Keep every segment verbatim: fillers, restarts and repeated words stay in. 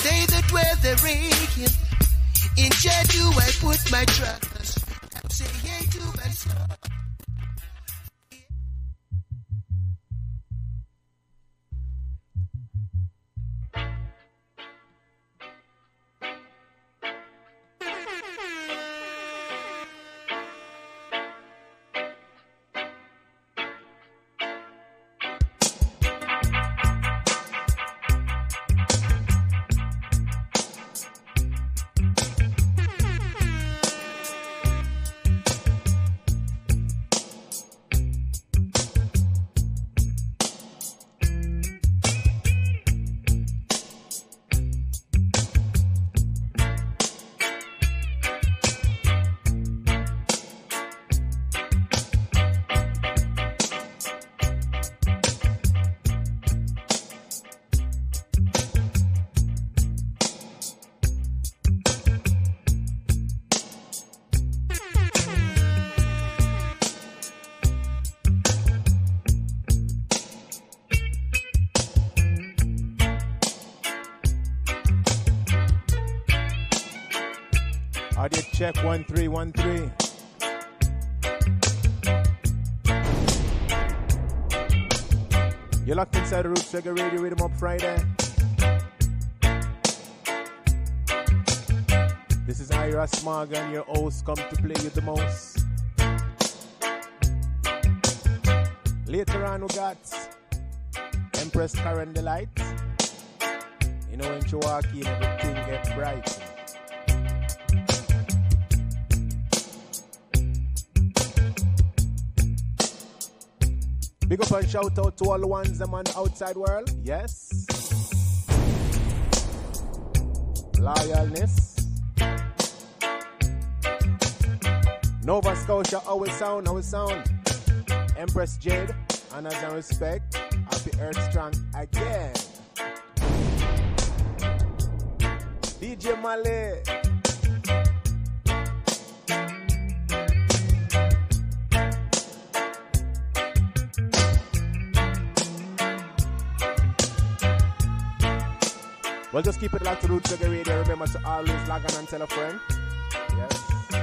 Say that weather breaking. In Jah do I put my trust. Say hey to my soul. Check one three one three. You're locked inside the Roots Reggae Radio Rhythm Up Friday. This is Ira Smargan, your host, come to play you the most. Later on we got Empress Karen Delight. You know when she walk in, everything gets bright. Big up and shout out to all the ones them on the outside world. Yes. Loyalness. Nova Scotia, always sound, always sound. Empress Jade, honors and respect. Happy Earth Strong again. D J Malay. Well, just keep it locked to Roots Reggae Radio. Remember to always log on and tell a friend. Yes.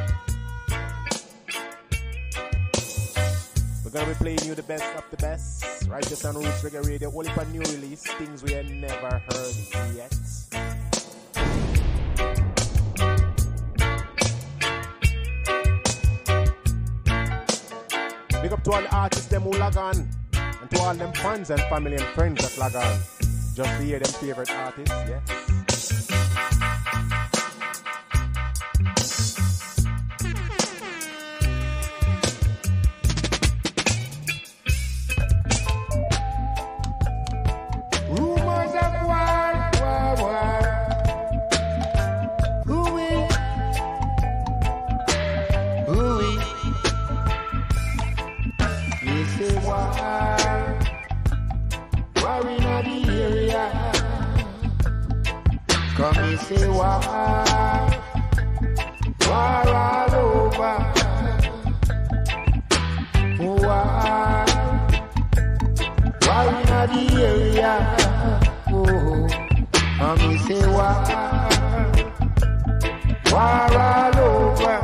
We're going to be playing you the best of the best. Right just on Roots Reggae Radio. Only for new release. Things we have never heard yet. Big up to all the artists them who log on. And to all them fans and family and friends that log on. Just to hear them favorite artists, yeah. Rumors of war, war, war. Ooh-wee. Ooh-wee. You say war. War in the area. Come and say war. War all over. War. War in the area. Oh, come and say war. War all over.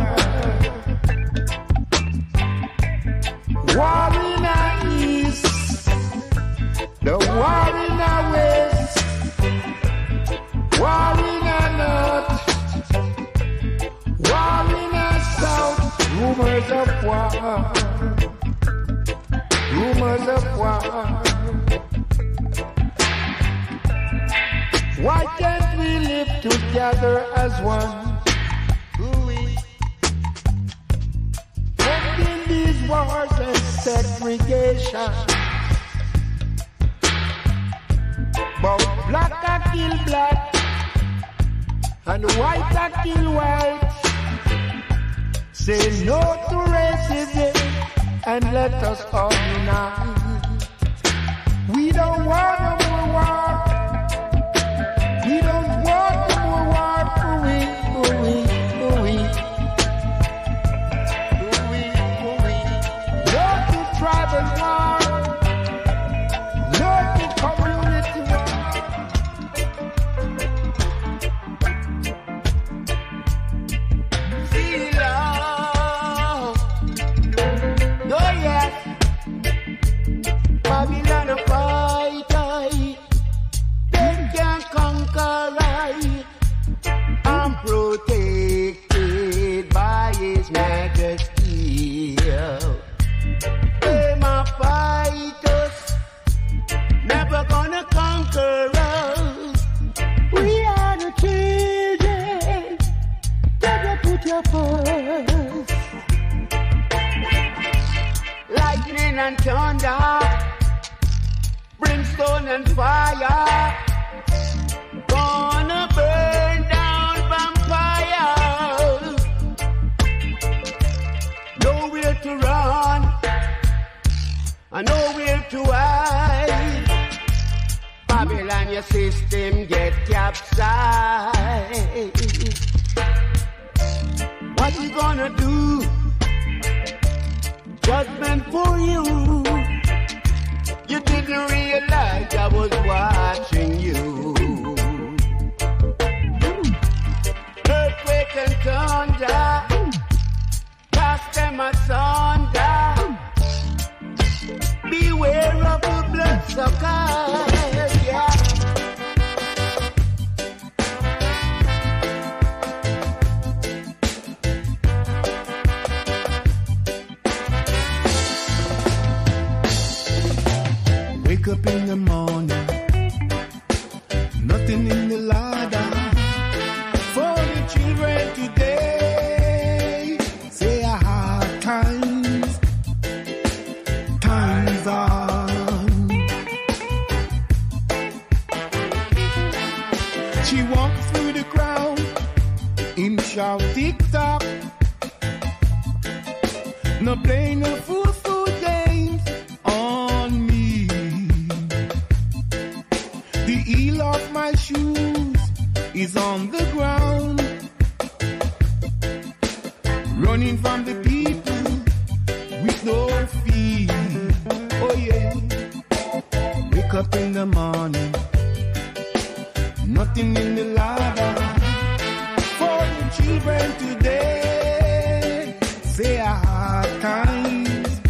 War in the east. The war in the west, war in the north, war in the south. Rumors of war, rumors of war. Why can't we live together as one? Ending these wars and segregation. But black a kill black, and white a kill white. Say no to racism, and let us all unite. We don't want no more war. We don't want no more war. Ooh-wee, ooh-wee, ooh-wee. Ooh-wee, ooh-wee. No to tribal war. No to community war. purpose. Lightning and thunder, brimstone and fire, gonna burn down vampires. Nowhere to run, and nowhere to hide. Babylon, your system get capsized. What you gonna do? Judgment for you. You didn't realize I was watching you. Earthquake and thunder, cast them asunder. Beware of the bloodsuckers, yeah. Wake up in the morning, nothing in the ladder for the children today. Say a hard times, times on. She walks through the crowd in shout tick-tock, no play no fool fool games on me. The heel of my shoes is on the ground, running from the people with no fear. Oh yeah, wake up in the morning, nothing in the ladder for the children today. Say a hard times,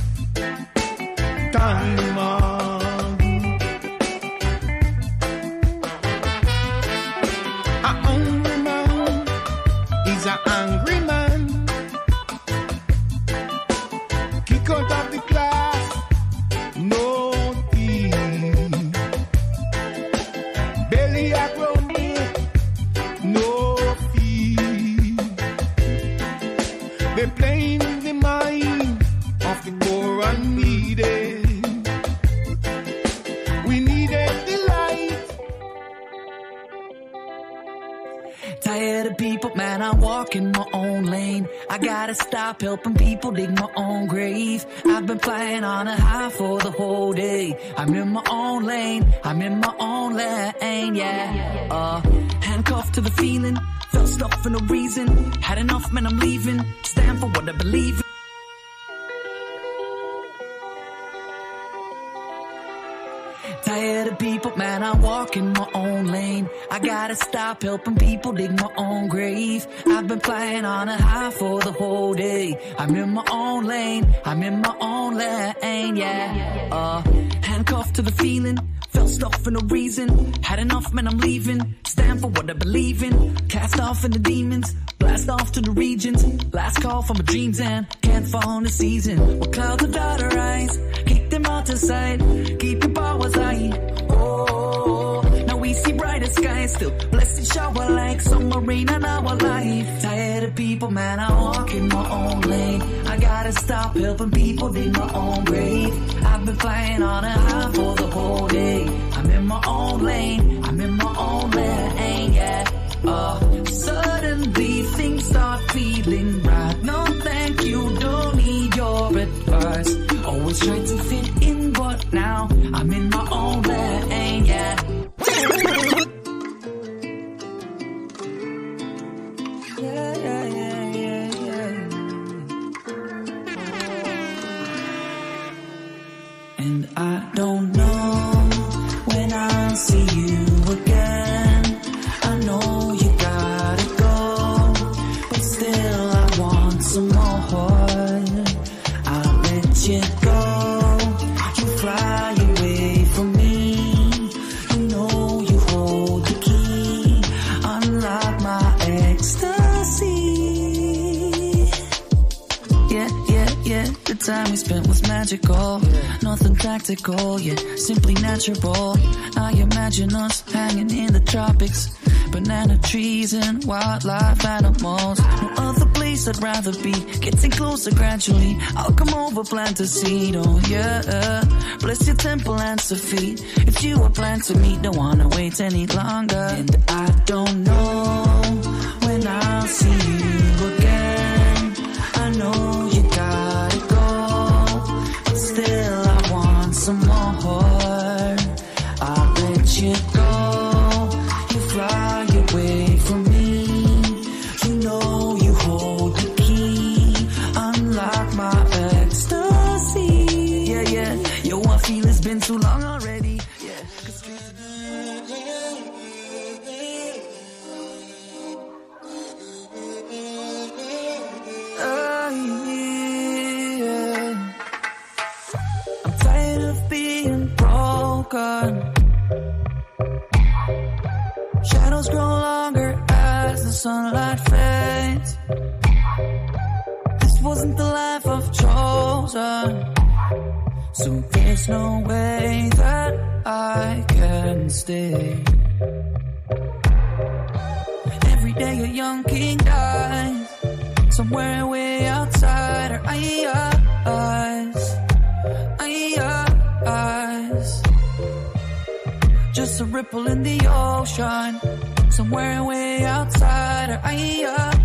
time on. A hungry man is an angry man. Kick out of the class, no tea. Belly a grumpy, no fee. They're playing the mind of the poor and needy. We needed the light. Tired of people, man, I walk in my own lane. I gotta stop helping people dig my own grave. I've been flying on a high for the whole day. I'm in my own lane, I'm in my own lane, yeah. Uh, handcuffed to the feeling, felt stuff for no reason. Had enough, man, I'm leaving. Stand for what I believe in. Tired of people, man, I walk in my own lane. I gotta stop helping people dig my own grave. I've been flying on a high for the whole day. I'm in my own lane, I'm in my own lane, yeah. Uh, handcuffed to the feeling, felt stuff for no reason. Had enough, man, I'm leaving. Stand for what I believe in. Cast off in the demons, blast off to the regions. Last call for my dreams and can't fall in the season. With clouds of daughter eyes, kick them out to sight. Keep your powers high. Oh, now we see brighter skies. Still blessed shower like summer rain in our life. Tired of people, man, I walk in my own lane. I gotta stop helping people dig my own grave. I've been flying on a high for the whole day. I'm in my own lane, I'm in my own lane, yeah. Uh, suddenly things start feeling right. No thank you, don't need your advice. Always try to fit in, but now I'm in my own lane, yeah. Yeah, yeah, yeah, yeah, yeah. And I don't know when I'll see you again. I know you gotta go, but still I want some more. I'll let you go. You fly away from me. You know you hold the key. Unlock my ecstasy. Yeah, yeah, yeah. The time we spent was magical. Nothing tactical, yeah, simply natural. I imagine us hanging in the tropics. Banana trees and wildlife animals. No other place place I'd rather be. Getting closer gradually. I'll come over, plant a seed. Oh yeah. Bless your temple and Sophie. If you are planned to meet, don't wanna wait any longer. And I don't know when I'll see you again. I know you gotta go, but still I want some more. I'll let you go. You fly away from me. You know you hold the key. Unlock my ecstasy. Yeah, yeah. Yo, I feel it's been too long already. Yeah. Uh, yeah. I'm tired of being broken. Shadows grow longer as the sunlight fades. This wasn't the life I've chosen, so there's no way that I can stay. Every day a young king dies, somewhere way outside our eyes, eyes. Just a ripple in the ocean, somewhere way outside our eyes,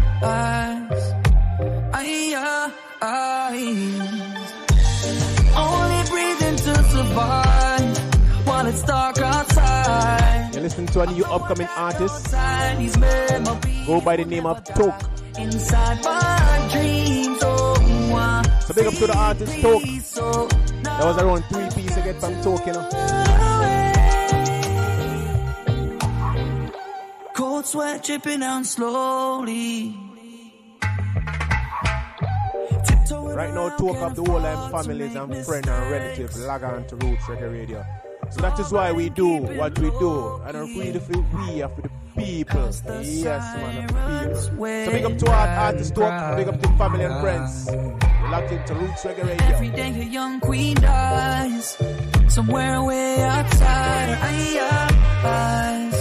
eyes. Only breathing to survive while it's dark outside. You're listening to a new upcoming artist. Go by the name of Toke. Inside my dreams, oh, so big up to the artist Toke. That was around three pieces I get from Toke, you know. Cold sweat dripping down slowly. Right now, talk of the whole time families and friends and relatives log on to Roots Reggae Radio. So that is why we do what we do. And I'm really for we are for the people. Yes, man, the people. So big up to our artists, talk, big up to family and friends. We're locked into Roots Reggae Radio. Every day a young queen dies, somewhere way outside our eyes.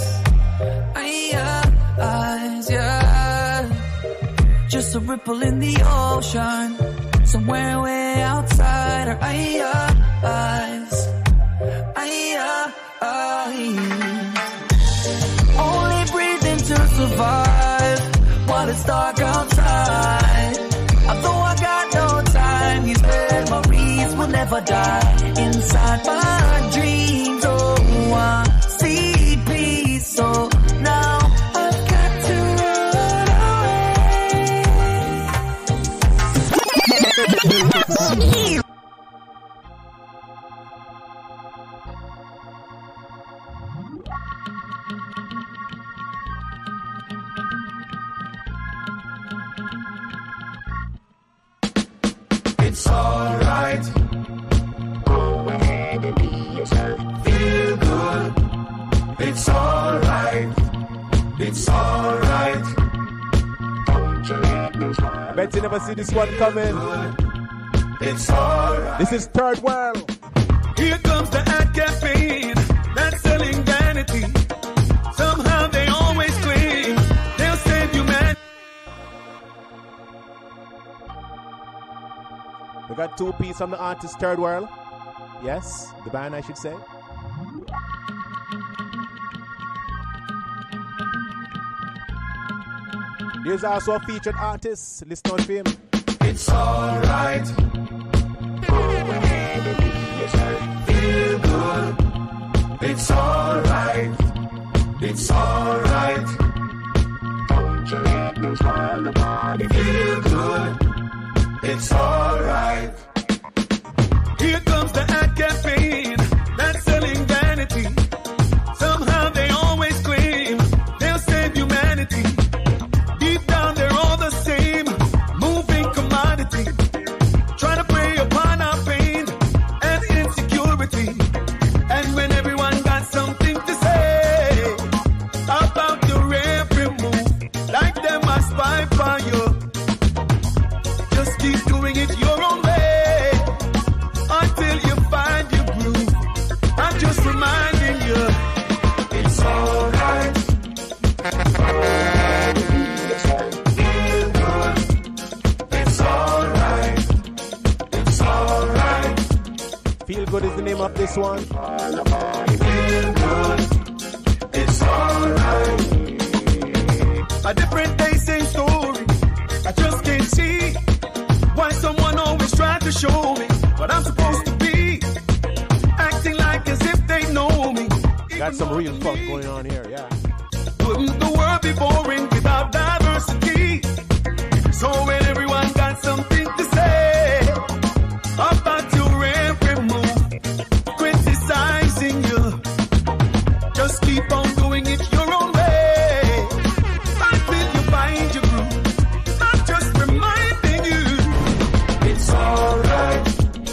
Eyes, yeah. Just a ripple in the ocean, somewhere way outside our eyes, eyes. Only breathing to survive while it's dark outside. Although I got no time, these memories will never die. Inside my dreams, oh, I see peace, so now I've got to run away. It's alright. Go ahead and be yourself. Feel good. It's alright. It's alright. Don't you let me slide. I bet you never see this one coming. It's alright. This is Third World. Here comes the ad campaign that's selling vanity. Somehow they always claim they'll save humanity. We got two pieces from the artist Third World. Yes, the band I should say. There's also a featured artist. Listen out for him. It's alright. Go ahead and be yourself. Feel good. It's alright. It's alright. Don't you let me smile about it. Feel good. It's alright. Here comes the ad campaign that's selling vanity. Somehow they always claim they'll save humanity. Deep down they're all the same, moving commodity, trying to prey upon our pain and insecurity. And when everyone got something to say about your every move, like them I spy for you, just keep doing it your own way. of this one. Feel good. It's alright. A different day, same story. I just can't see why someone always tries to show me what I'm supposed to be. Acting like as if they know me. Got some real fun going on here, yeah. Wouldn't the world be boring without diversity? So when everyone got something to say about your every move, criticizing you, just keep on doing it your own way. Until you find your groove, not just reminding you It's alright.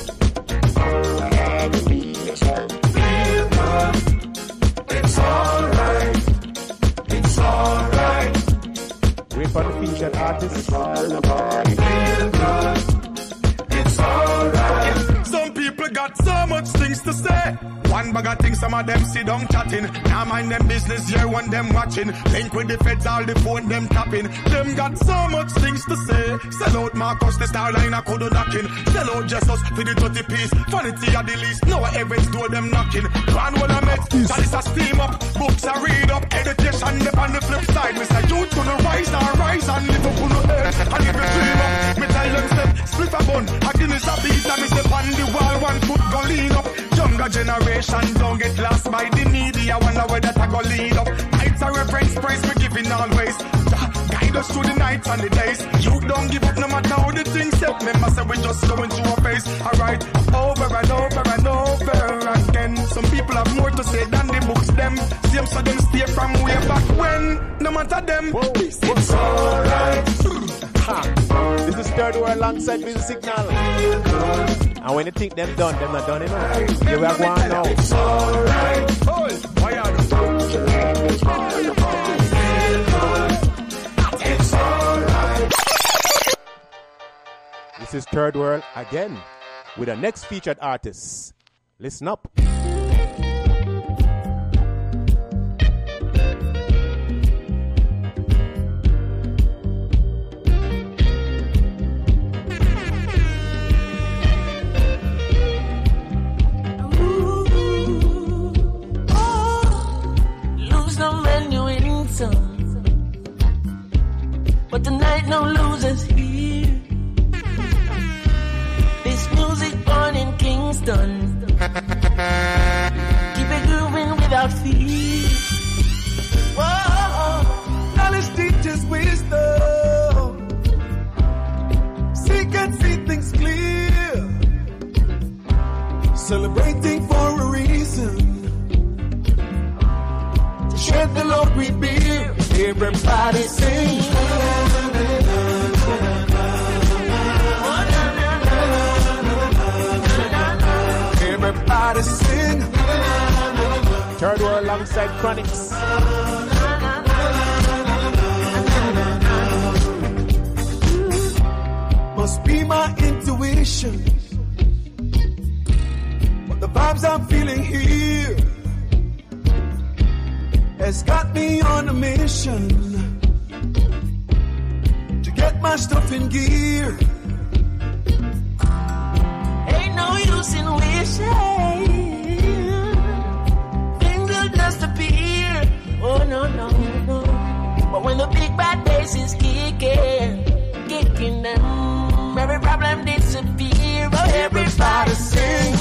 Feel good. It's alright. It's alright. Wait for the featured artist. Feel good. It's alright. Some people got so much things to say. One bag of things, some of them sit down chatting. Now mind them business, here one them watching. Link with the feds, all the phone them tapping. Them got so much things to say. Sell out Marcus, the star line I could knocking. Sell out Jesus for the thirty piece. Vanity at the least, no events do them knocking. One will I make, chalice a steam up. Books I read up, education up on the flip side. We say you to the rise and rise and live up on the earth. And if you dream up, me tell them step, split a bun. I give me a beat and me step on the wall, one foot go lean up. Younger generation don't get lost by the media. Wonder where that I go lead up. Heights a reference price we giving always. Guide us through the nights and the days. You don't give up no matter how the things set. Remember say we just going through a phase. Alright, over and over and over again. Some people have more to say than the books them. Same so them stay from way back when. No matter them, Whoa, it's whoa. alright. Ha. This is Third World alongside Music Signal. And when you think them done, them not done enough. Here we are going now. It's alright. Oh, why are you? It's alright. This is Third World again with our next featured artist. Listen up. But tonight no losers here. This music born in Kingston. Keep it grooving without fear. Whoa, knowledge teaches wisdom. Seek and see things clear. Celebrating for a reason. To share the Lord we bear. Everybody sing. Everybody sing. Third World alongside Chronics. Must be my intuition. But the vibes I'm feeling here has got me on a mission to get my stuff in gear. Ain't no use in wishing. Things will just appear. Oh no, no, no. But when the big bad bass is kicking, kicking them, every problem disappear. Oh, everybody sing.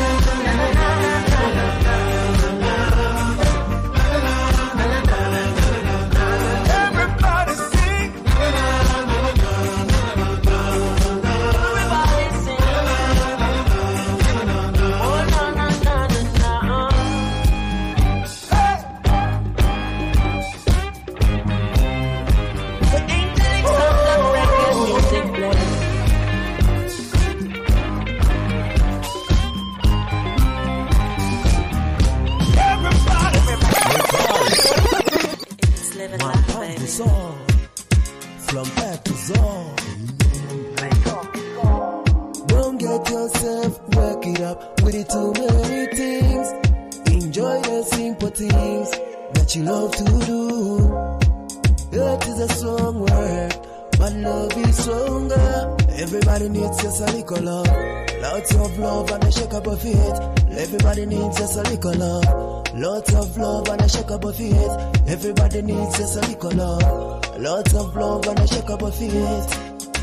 From back to zone. Don't get yourself work it up with it too many things. Enjoy the simple things that you love to do. Earth is a strong word, but love is stronger. Everybody needs just a little love. Lots of love and a shake up of faith. Everybody needs just a little love. Lots of love and a shake up of faith. Everybody needs just a little love. Lots of love and a shake up of faith.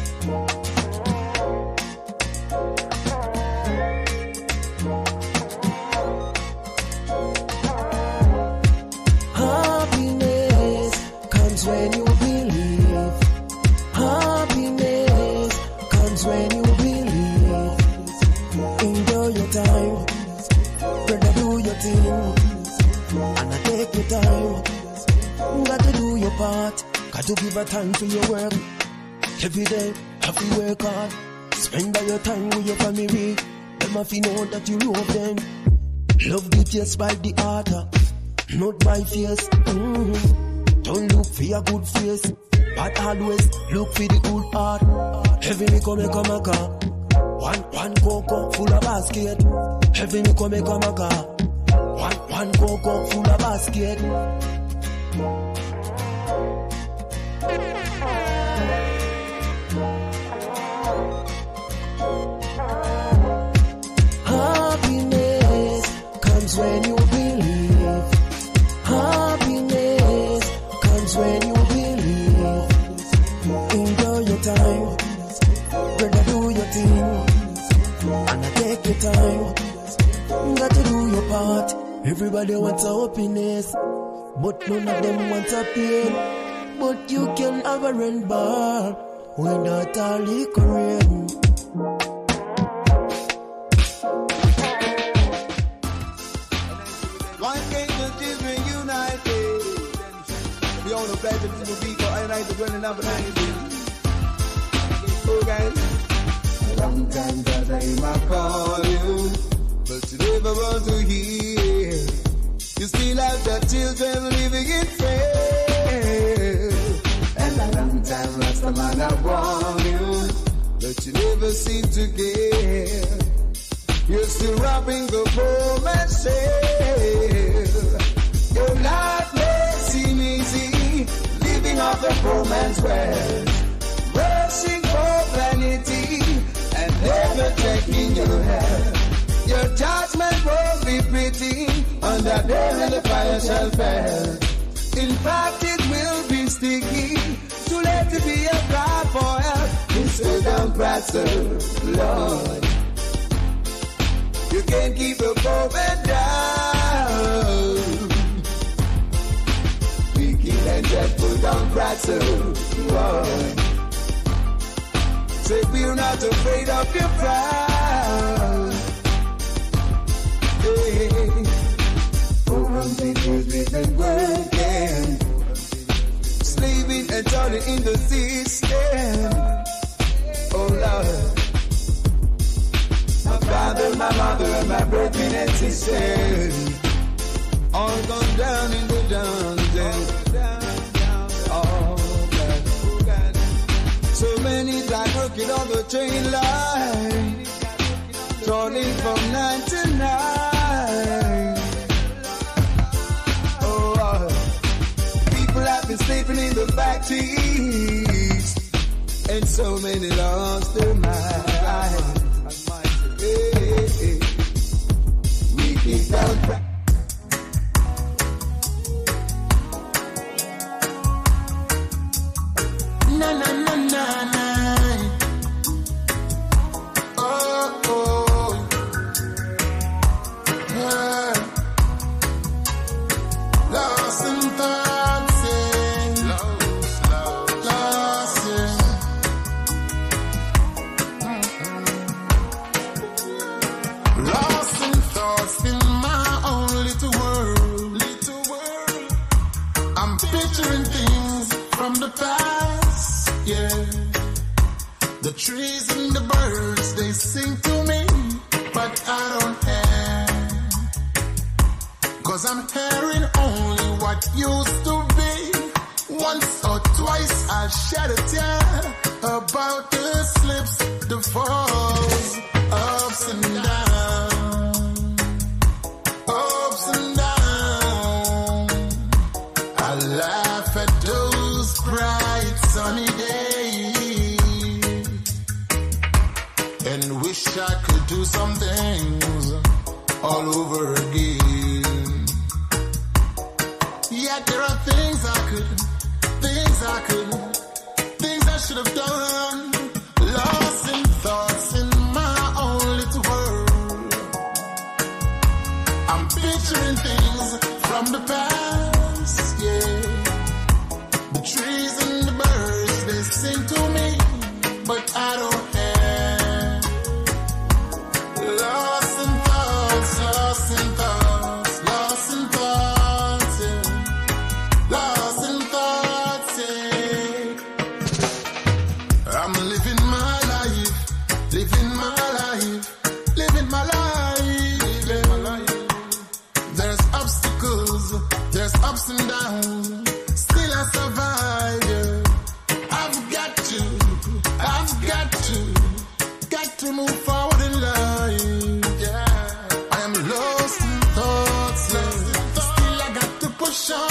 Happiness comes when you believe. Happiness comes when you believe. Enjoy your time, brother, do your thing, and I take your time. Got to do your part, got to give a time to your work. Every day, have to work hard. Spend all your time with your family. Them have to know that you love them. Love dictates by the heart, not by face. Mm-hmm. Don't look for your good face, but always look for the good heart. Heavy me come come a car. One one cocoa full of basket. Heavy me come come a car. One one cocoa full of basket. Happiness comes when you believe. Happiness comes when you believe. Enjoy your time, brother, do your thing, and I take your time. Got to do your part. Everybody wants a happiness, but none of them want a pain. But you can have a rain bar without a liquor rain. Why can't the children united? We all know better than the people. I like the running up and oh guys, a long time that I might call you, but you never want to hear. You still have the children living in fear. And a long time last time I warned you, but you never seem to care. You're still robbing the poor man's share. Your life may seem easy, living off the poor man's wealth, rushing for vanity and never taking your health. Your judgment won't be pretty, on that day when the fire shall fall. In fact, it will be sticky, too late to be a cry for help. Mister Down Bradster, Lord, you can't keep a poor man down. Wicked and dreadful Down Bradster, Lord. Say we're not afraid of your pride. From the years we've been working, slaving and toiling in the system. Oh Lord, my father, my mother, and my brethren and sisters, all gone down in the dungeon. Oh God, so many died working on the train line, toiling from nine to nine. Sleeping in the factories, and so many lost their minds. Hey, hey, hey. We keep down. Na na na na na. Oh oh. Yeah. Lost in thought. Past, yeah. The trees and the birds, they sing to me, but I don't care. Cause I'm hearing only what used to be. Once or twice I shed a tear about the slips, the falls, ups and downs, ups and downs. I laugh at those bright sunny days and wish wish I could do some things all over again. Yet there are things I could, things I could, things I should have done. Lost in thoughts in my own little world. I'm picturing things from the past, yeah. The trees and the birds, they sing to me, but I don't have. Lost in thoughts, lost in thoughts, lost in thoughts, yeah. Lost in thoughts, yeah. I'm living my life, living my life, living my life, yeah. There's obstacles, there's ups and downs, still I survive, yeah. I've got to, I've got to, got to move forward in life, yeah. I am lost in thoughts, yeah. Still I got to push on,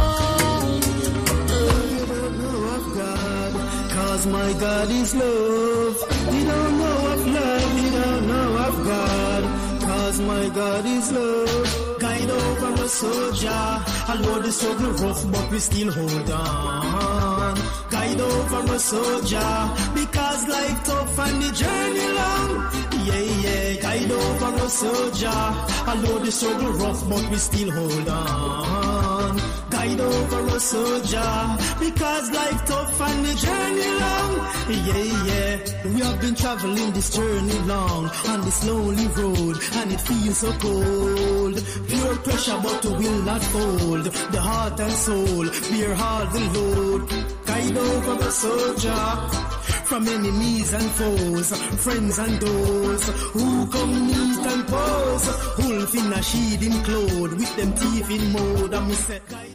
yeah. You don't know of God, cause my God is love. You don't know of love, you don't know of God, cause my God is love. Guide over a soldier, I know the struggle rough, but we still hold on. Guide over a soldier, because life tough and the journey long. Yeah, yeah, guide over a soldier, I know the struggle rough, but we still hold on. Guide over a soldier, because life tough and the journey long. Yeah, yeah, we have been traveling this journey long, on this lonely road, and it feels so cold. Pure pressure, but we will not fold. The heart and soul, bear all the load. Guide over a soldier, from enemies and foes, friends and those who come meet and pose. Wolf in a sheet in cloth, with them teeth in mode, and we say, guide.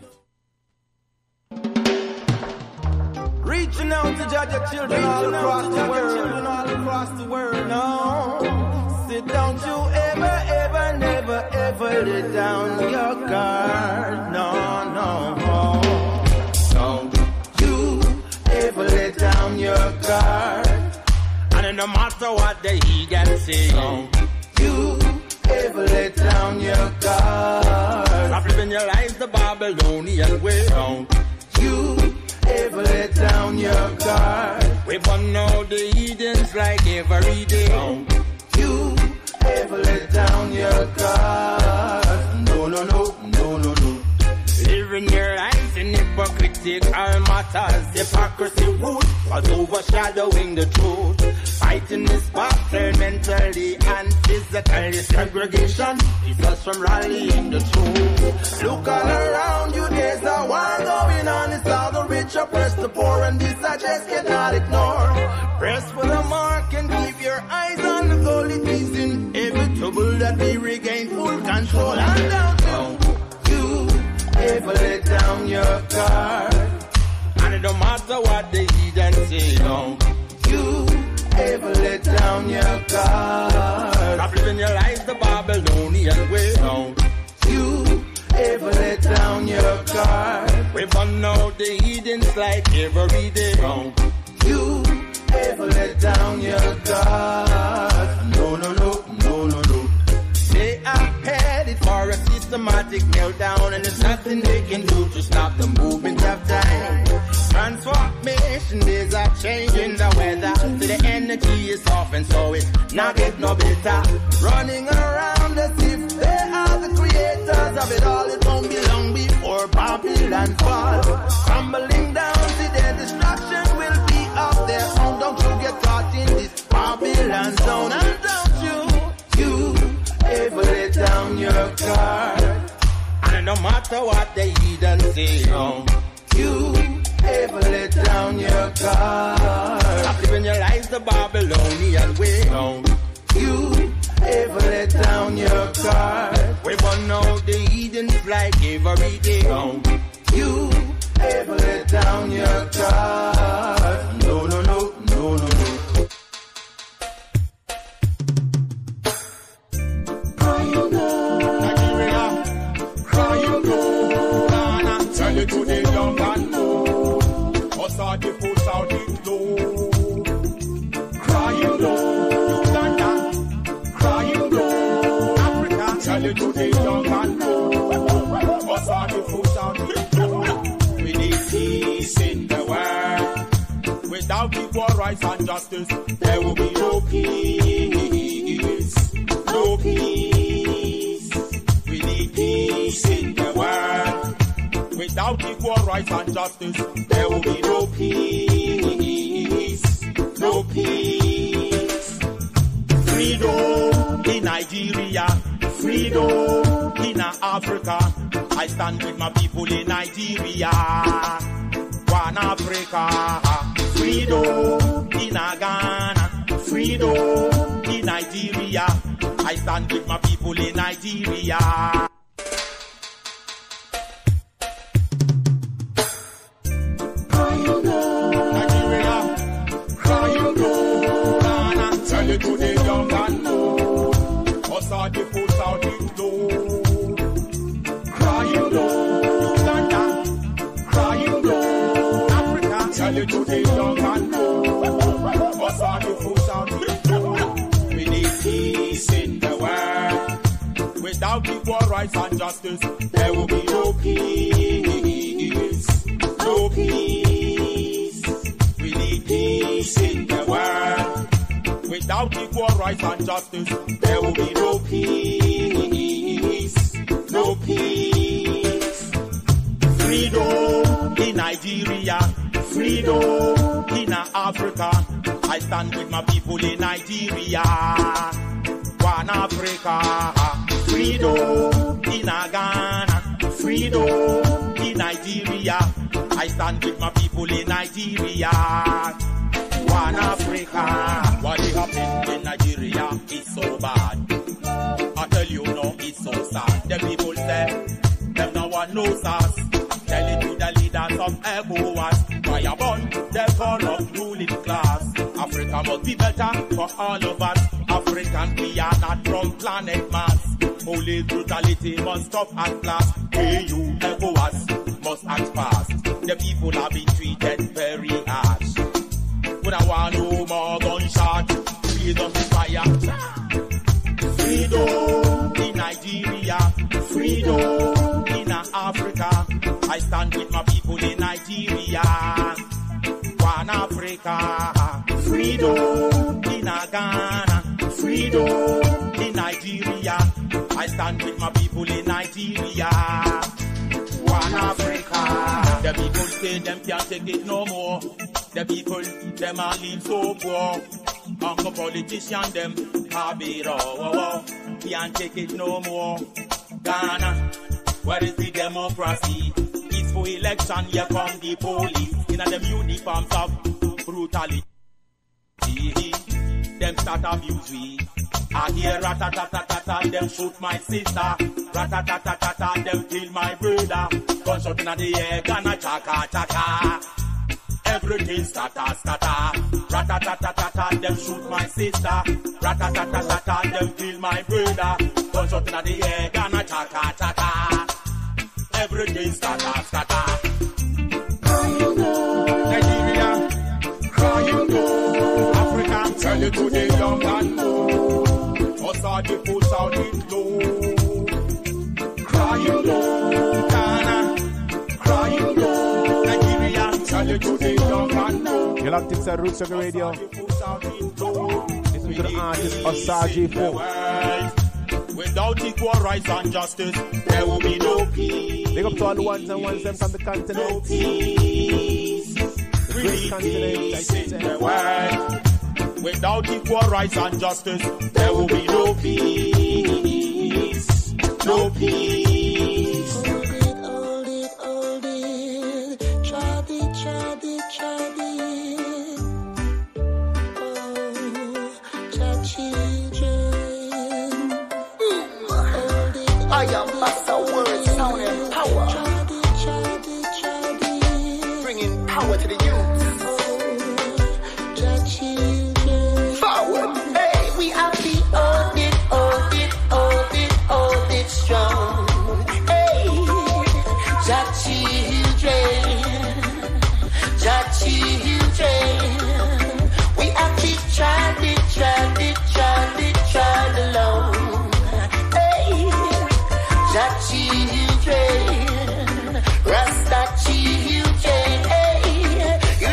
Reaching out to judge your children all across the world, all across the world. No, sit down, you ever, ever, never, ever lay down your guard. No, no, don't you ever lay down your guard. And no matter what the heathen say, don't you ever lay down your guard. Stop living your life the Babylonian way. Don't you ever let down your guard. We burn out the heathens like every day. Don't you ever let down your guard. No, no, no, no, no, no. Living your life in hypocritical matters. Hypocrisy root was overshadowing the truth. Fighting this battle mentally and physically. Segregation is us from rallying the truth. Look all around you, there's a war going on. It's all the rich oppress the poor, and this I just cannot ignore. Press for the mark and keep your eyes on the goal. It is inevitable that we regain full control. And don't you ever let down your guard. And it don't matter what the heathen say, don't you ever let down your guard. Stop living your life the Babylonian way. Don't you ever let down your guard. We burn out the heathens like every day. Don't you ever let down your guard. No, no, no, no, no, no. They are headed for a systematic meltdown, and there's nothing they can do to stop the movement of time. Transformation, days are changing the weather. So the energy is off, and so it's not get no better. Running around as if they are the creators of it all. It won't be long before Babylon fall. Crumbling down, see their destruction will be of their own. Don't you get caught in this Babylon zone. And don't you, you ever let down your guard. And no matter what the heathen say, no, you ever let down your guard. Stop living your life the Babylonian way. No, you ever let down your guard. We burn out the heathens like every day. No, you ever let down your guard. No, no, no, no, no, no. Crying girl, Nigeria, crying girl. Ghana, tell it to the young and low. Cause all the fools out it low. Crying girl, Uganda, Without equal rights and justice, there will be no peace. No peace. We need peace in the world. Without equal rights and justice, there will be no peace. No peace. Freedom in Nigeria. Freedom in Africa. I stand with my people in Nigeria. One Africa. Freedom in Ghana. Freedom in Nigeria. I stand with my people in Nigeria. Nigeria, how you go? Ghana, tell it to the young and old. Us are the fools out the low. Cry you low. Uganda, cry you low. Africa, tell it to the young and old. Us are the fools out the low. We need peace in the world. Without equal rights and justice, there will be no peace. No peace. We need peace in the world. Without equal rights and justice, there will be no peace. No peace. Freedom in Nigeria. Freedom in Africa. I stand with my people in Nigeria. One Africa. Freedom in Ghana. Freedom in Nigeria. I stand with my people in Nigeria. One Africa. What is happening in Nigeria is so bad. I tell you no, it's so sad. The people say, them no one knows us. Tell it to the leaders of ECOWAS. Fire burn, the corrupt ruling class. Africa must be better for all of us. African, we are not from planet Mars. Police brutality must stop at last. A U, ECOWAS must act fast. The people have been treated very harsh. We don't want no more gunshot. Freedom to fire. Freedom in Nigeria. Freedom in Africa. I stand with my people in Nigeria. One Africa. Freedom in Ghana. Freedom in Nigeria. I stand with my people in Nigeria. One Africa. The people say them can't take it no more. The people, them are live so poor. Uncle politician, them have it all. Can't take it no more. Ghana, where is the democracy? Peaceful election, here come the police. In a them uniforms of brutality. Them start abuse we. I hear rat-a-tat-tat-tat, them shoot my sister. Rat-a-tat-tat-tat, them kill my brother. Gunshot in the air, Ghana chaka-chaka. Everything scatter, scatter. Rat-a-tat-tat-tat, them shoot my sister. Rat-a-tat-tat-tat, them kill my brother. Gunshot in the air, Ghana chaka-chaka. Everything scatter, scatter. Nigeria, how you go? Africa, tell it to the young and old. Us are the fools out it low. Cry you low. Ghana, cry you low. Nigeria, tell it to the young and old. You're locked inside Roots Reggae Radio. Listen to the artist Osaji Folk. Without equal rights and justice, there will be no peace. Big up to all the ones and ones them from the continent. No peace. The great continent, I say. Without equal rights and justice, there will be no peace. No peace. Hold it, hold it, hold it. Try it, try it, try it. Oh, your children. Hold it, I am Master Word, sound and power. Try it, try it, try it. Bringing power to the youth. Your children. Forward. Hey, we have the hold it, hold it, hold it, hold it strong. Hey, your children, your children. We have to try it, try it, try it, try it alone. Hey, your children, Rasta children. Hey, you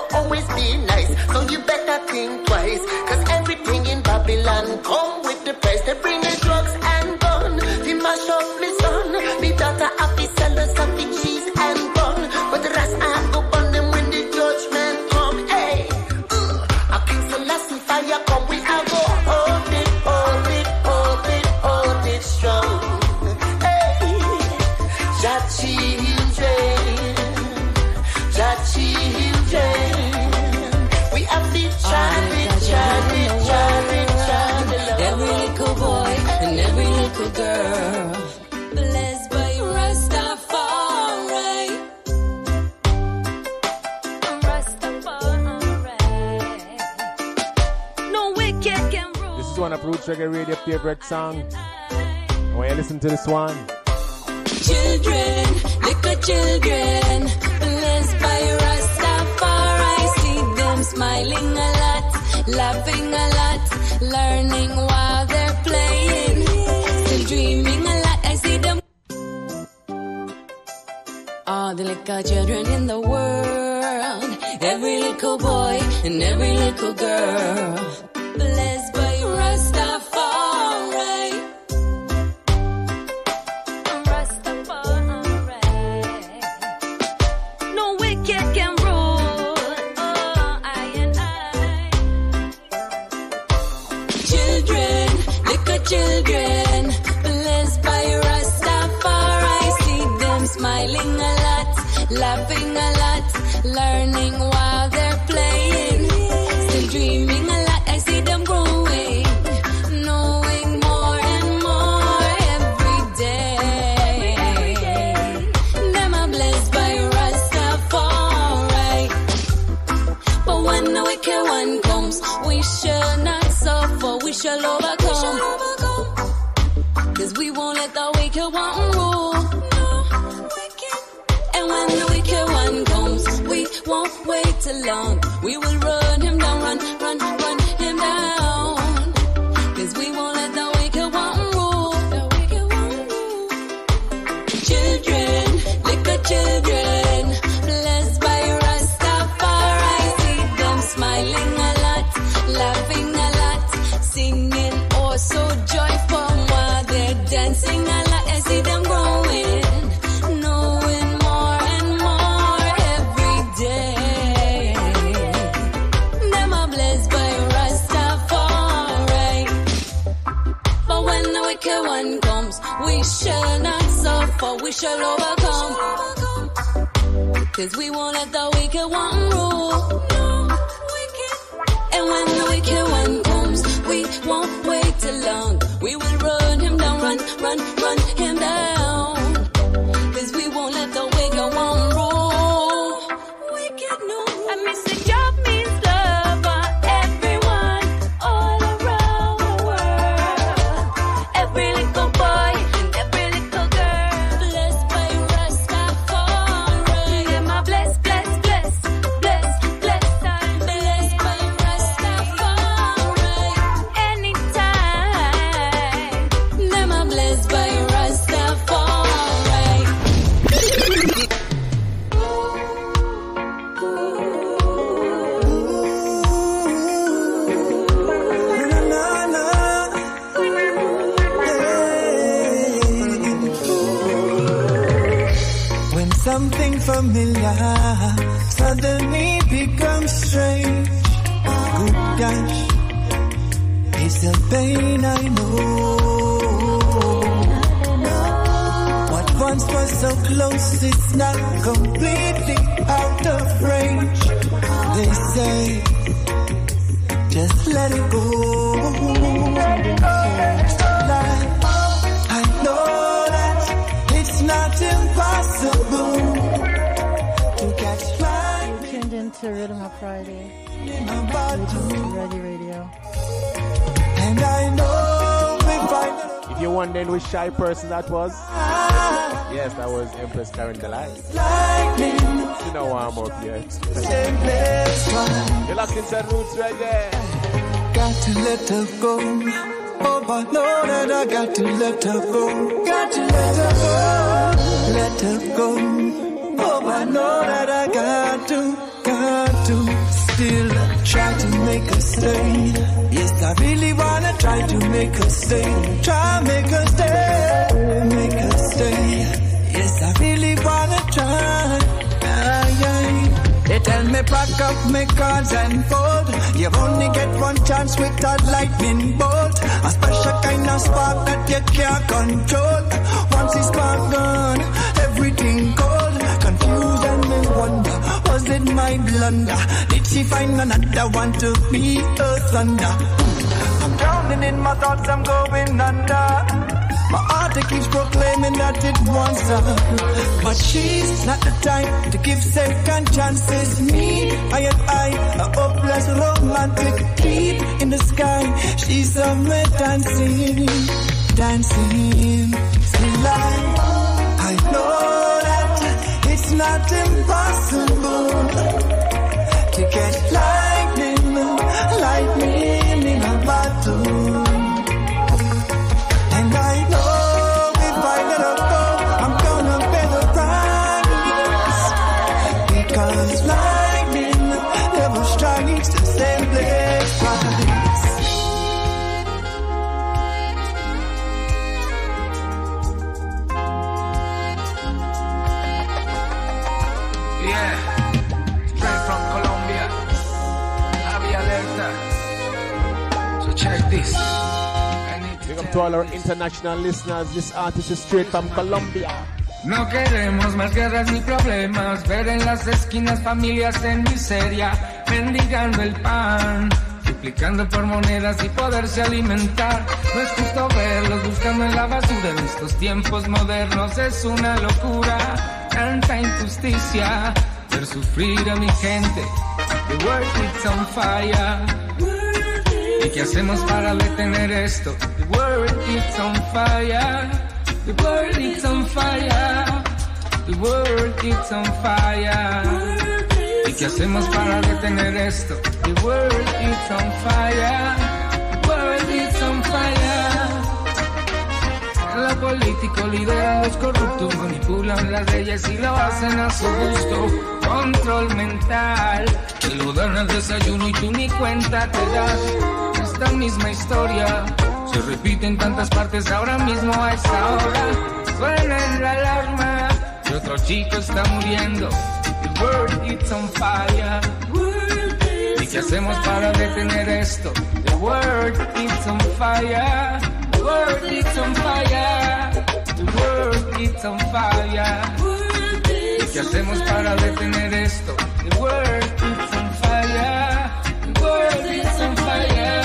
always be nice. So you better think twice. Cause everything in Babylon come with the price. They bring the drugs and gun. They mash up the sun. The daughter of the sellers of the cheese and bun. But the rest I go burn them when the judgment come. Hey, uh, a King Selassie fire come. We all go hold it, hold it, hold it, hold it strong. Hey, Jah children, Jah children. We have the child, child, child, child. Every little boy and every little girl, blessed by Rastafari. Rastafari. No wicked can rule. This is one of Roots Reggae Radio favorite song. When you listen to this one. Children, little children, blessed by Rastafari. See them smiling a lot, laughing a lot, learning while they're playing, still dreaming a lot. I see them. All the little children in the world, every little boy and every little girl, blessed by Rastafari. Rastafari. No wicked can rule. Oh, I and I. Children, little children, blessed by Rastafari. See them smiling a lot, laughing a lot, learning while they're playing, still dreaming a lot. I see them growing, knowing more and more every day. Them are blessed by Rastafari. But when the wicked one comes, we shall not suffer, we shall overcome. Cause we won't let the wicked one rule. And when the wicked one comes, we won't wait too long. We will run him down, run, run, run him down. Cause we won't let the wicked one rule. The wicked one rule. Children, little children, blessed by Rastafari. See them smiling a lot, laughing a lot, singing oh so joyful while they're dancing a lot. I see them growing, knowing more and more every day. Them are blessed by Rastafari. But when the wicked one comes, we shall not suffer, we shall overcome. Cause we won't let the wicked one rule. And when the wicked one comes, we won't wait too long. We will run him down, run, run, run him down. Cause we won't let the wicked one rule. Wicked no. I miss the job means love for everyone all around the world. Every little boy and every little girl, blessed by Rastafari. Them are blessed, blessed, blessed, blessed, blessed, and blessed by Rastafari. Anytime, them are blessed by Rastafari. When something familiar suddenly becomes strange, good gosh, it's a pain I know. What once was so close is now completely out of range. They say, just let it go. Like, I know that it's not impossible to catch fire. Tuned into Rhythm of Friday, which is Reggae Radio. And I know if I If you're wondering which shy person that was, yes, that was Empress Karen Delight. You know why I'm up here. You're locked inside Roots Reggae. Got to let her go. Oh, I know that I got to let her go. Got to let her go. Let her go. Oh, I know that I got to, got to. make a stay. Yes, I really wanna try to make a stay. Try make a stay, make a stay. Yes, I really wanna try. Aye, aye. They tell me pack up my cards and fold. You only get one chance with that lightning bolt. A special kind of spark that you can't control. Once it's spark gone, everything cold. Confused and me wonder, was it my blunder? Did she find another one to be a thunder? I'm drowning in my thoughts, I'm going under. My heart keeps proclaiming that it wants her, but she's not the type to give second chances. Me, I and I, a hopeless romantic deep in the sky. She's somewhere dancing, dancing. Still I, I know that it's not impossible to get lightning, lightning in a bottle. And I know if I let her go, I'm gonna pay the price. Because lightning never strikes the same place twice. Yeah, straight from Colombia, Javi Alerta. So check this. Big up to all our international listeners. This artist is straight from Colombia. No queremos más guerras ni problemas, ver en las esquinas familias en miseria, mendigando el pan, suplicando por monedas y poderse alimentar. No es justo verlos buscando en la basura en estos tiempos modernos, es una locura, tanta injusticia, ver sufrir a mi gente. The world is on fire. ¿Y qué hacemos para detener esto? The world is on fire. The world is on fire. The world is on fire. ¿Y qué hacemos para detener esto? The world is on fire. The world is on fire. En lo político lideran los corruptos, manipulan las leyes y lo hacen a su gusto. Control mental, te lo dan al desayuno y tú ni cuenta te das. Esta misma historia se repite en tantas partes ahora mismo a esta hora. Suena en la alarma que otro chico está muriendo. The world is on fire. ¿Y qué hacemos para detener esto? The world is on fire. The world is on fire. The world is on fire. ¿Y qué hacemos para detener esto? The world is on fire. The world is on fire.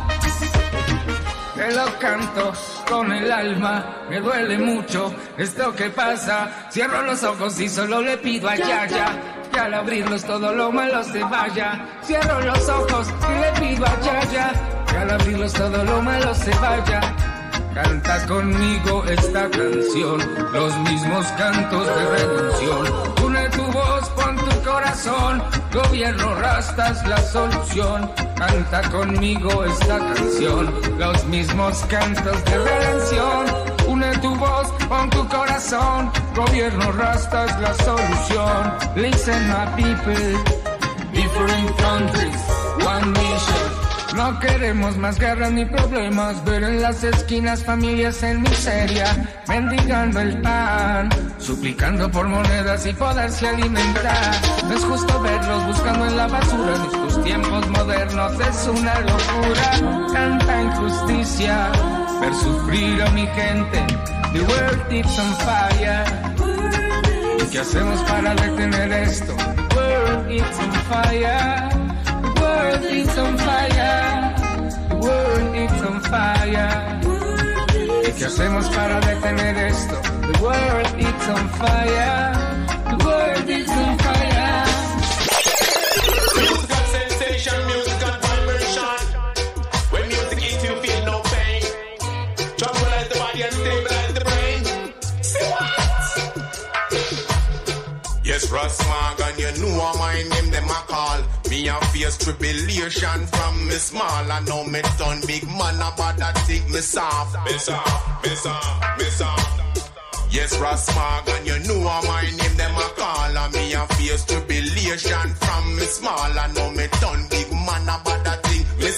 Que lo canto con el alma, me duele mucho esto que pasa. Cierro los ojos y solo le pido a Yaya que al abrirlos todo lo malo se vaya. Cierro los ojos y le pido a Yaya que al abrirlos todo lo malo se vaya. Canta conmigo esta canción, los mismos cantos de redención. Une tu voz, pon tu corazón, gobierno rastas la solución. Canta conmigo esta canción, los mismos cantos de redención. Une tu voz, pon tu corazón, gobierno rastas la solución. Listen my people, different countries, one nation. No queremos más guerras ni problemas, ver en las esquinas familias en miseria, mendigando el pan, suplicando por monedas y poderse alimentar. No es justo verlos buscando en la basura en estos tiempos modernos, es una locura, tanta injusticia, ver sufrir a mi gente. The world is on fire. ¿Y qué hacemos para detener esto? The world is on fire. The world is on fire. The world is on fire. ¿Y qué hacemos para detener esto? The world is on fire. The world is on fire. Musical sensation, musical vibration. When music hits you feel no pain. Tranquilize the body and stabilize the brain. See what? Yes, Rossmagan, you know my name, them a call. Me a face tribulation from me small. I know me done big man about that take me soft. Me soft, me soft, me soft. Yes, Rossmagan, you know my name, them a call. And me a face tribulation from me small. I know me done big man about that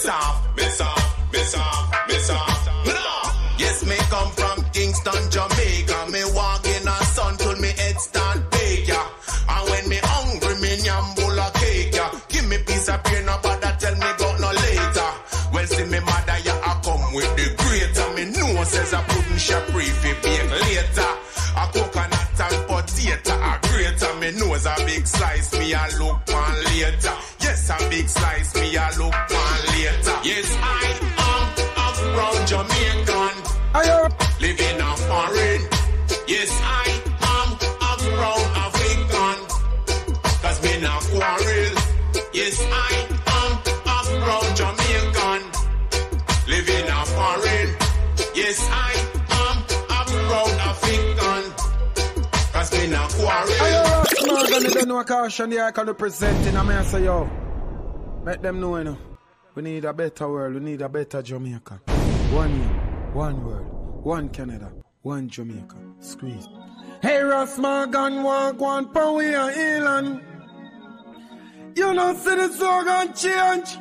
miss off, miss off, miss off, miss off. Yes, me come from Kingston, Jamaica. Me walk in a sun till me head start bake, yeah. And when me hungry, me nyamble a cake, yeah. Give me piece of beer, no bother tell me go no later. Well, see me mother, yeah, I come with the grater. Me know says I couldn't share brief if bake later. A coconut and potato, a grater. Me nose a big slice, me a look on later. Yes, a big slice, me a look on later. Yes, I am a brown Jamaican, living a foreign. Yes, I am a brown African, cause me not quarrel. Yes, I am a brown Jamaican, living a foreign. Yes, I am a brown African, cause me not quarrel. Ayo, small gun, they don't know a caution here, I can represent in a say, yo, make them know, you know, we need a better world, we need a better Jamaica. One year, one world, one Canada, one Jamaica. Squeeze. Hey, Ross Morgan, walk one power here, Elan. You know, see the slogan change.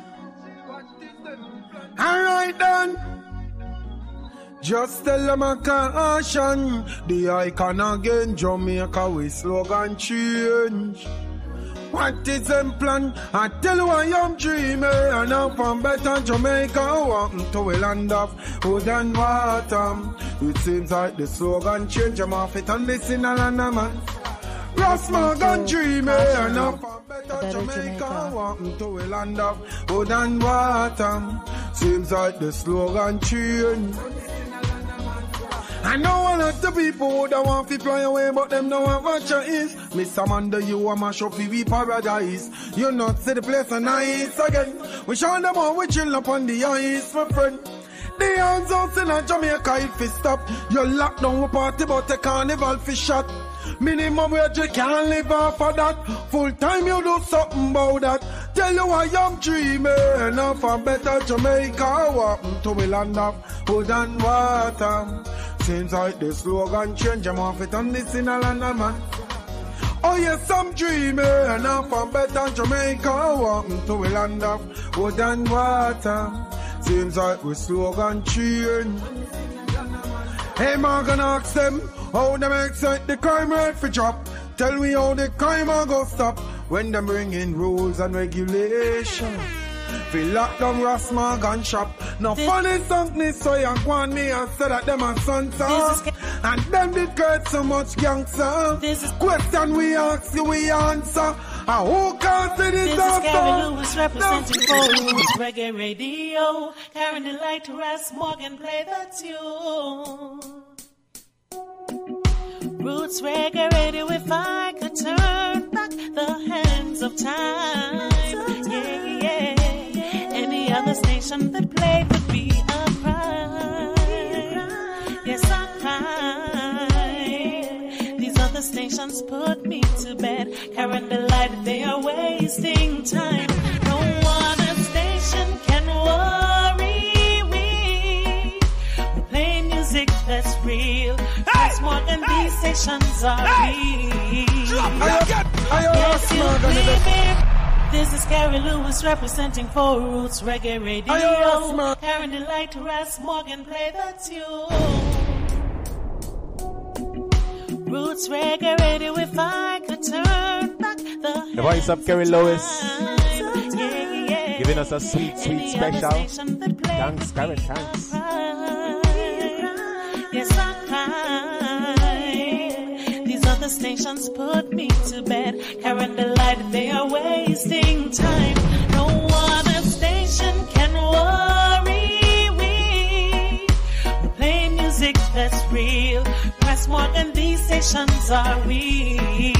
Alright then. Just tell them a caution. The icon again, Jamaica, we slogan change. What is them plan? I tell you I am dreaming. And I'm from better Jamaica. Welcome to a land of food and water. It seems like the slogan change. I'm off it and listen a land of man. Ross Morgan dreaming. And I'm from better Jamaica. Welcome to a land of food and water. Seems like the slogan change. I know one of the people that want to fly away, but them know what you is. Mister Amanda, you are my shoppy, we paradise. You not see the place and nice again. We show them all, we chill up on the ice, my friend. The hands out in a Jamaica, if it stop. You lock down a party, but the carnival fish shot. Minimum wage, you can't live off of that. Full time, you do something about that. Tell you I am dreaming of a better Jamaica. Welcome to a land of food and water. Seems like the slogan change, I'm off it on this in a land of man. Oh yes, I'm dreaming of a better Jamaica. Welcome to a land of wood and water. Seems like the slogan change. Hey, man, gonna ask them how them excite the crime rate for drop. Tell me how the crime will go stop when them bring in rules and regulations. Feel lock down Ross Morgan shop. No this funny something so you want me and say that them are sons and them did create so much gangster. This is question we ask you, we answer. And who can't say this? This is Gary Lewis representing no. for Roots Reggae Radio. Carrying the light to Ross Morgan, play the tune. Roots Reggae Radio, if I could turn back the hands of time. Yeah, yeah. Any other station that played would be a crime. Yes, a crime. These other stations put me to bed. Carrying the light, they are wasting time. No other station can worry we. We play music that's real. That's more than these stations are real. Yes, you believe it. This is Gary Lewis representing for Roots Reggae Radio. Carrying the light to Ross Morgan, play the tune. Roots Reggae Radio, if I could turn back the The voice of Gary Lewis. Yeah, yeah. Giving us a sweet, sweet Any special. Thanks, Karen, thanks. Yes, I cry. These other stations put me to bed. Carrying the light, they are wasting time. No other station can worry we. We play music that's real. Press more than these stations are we.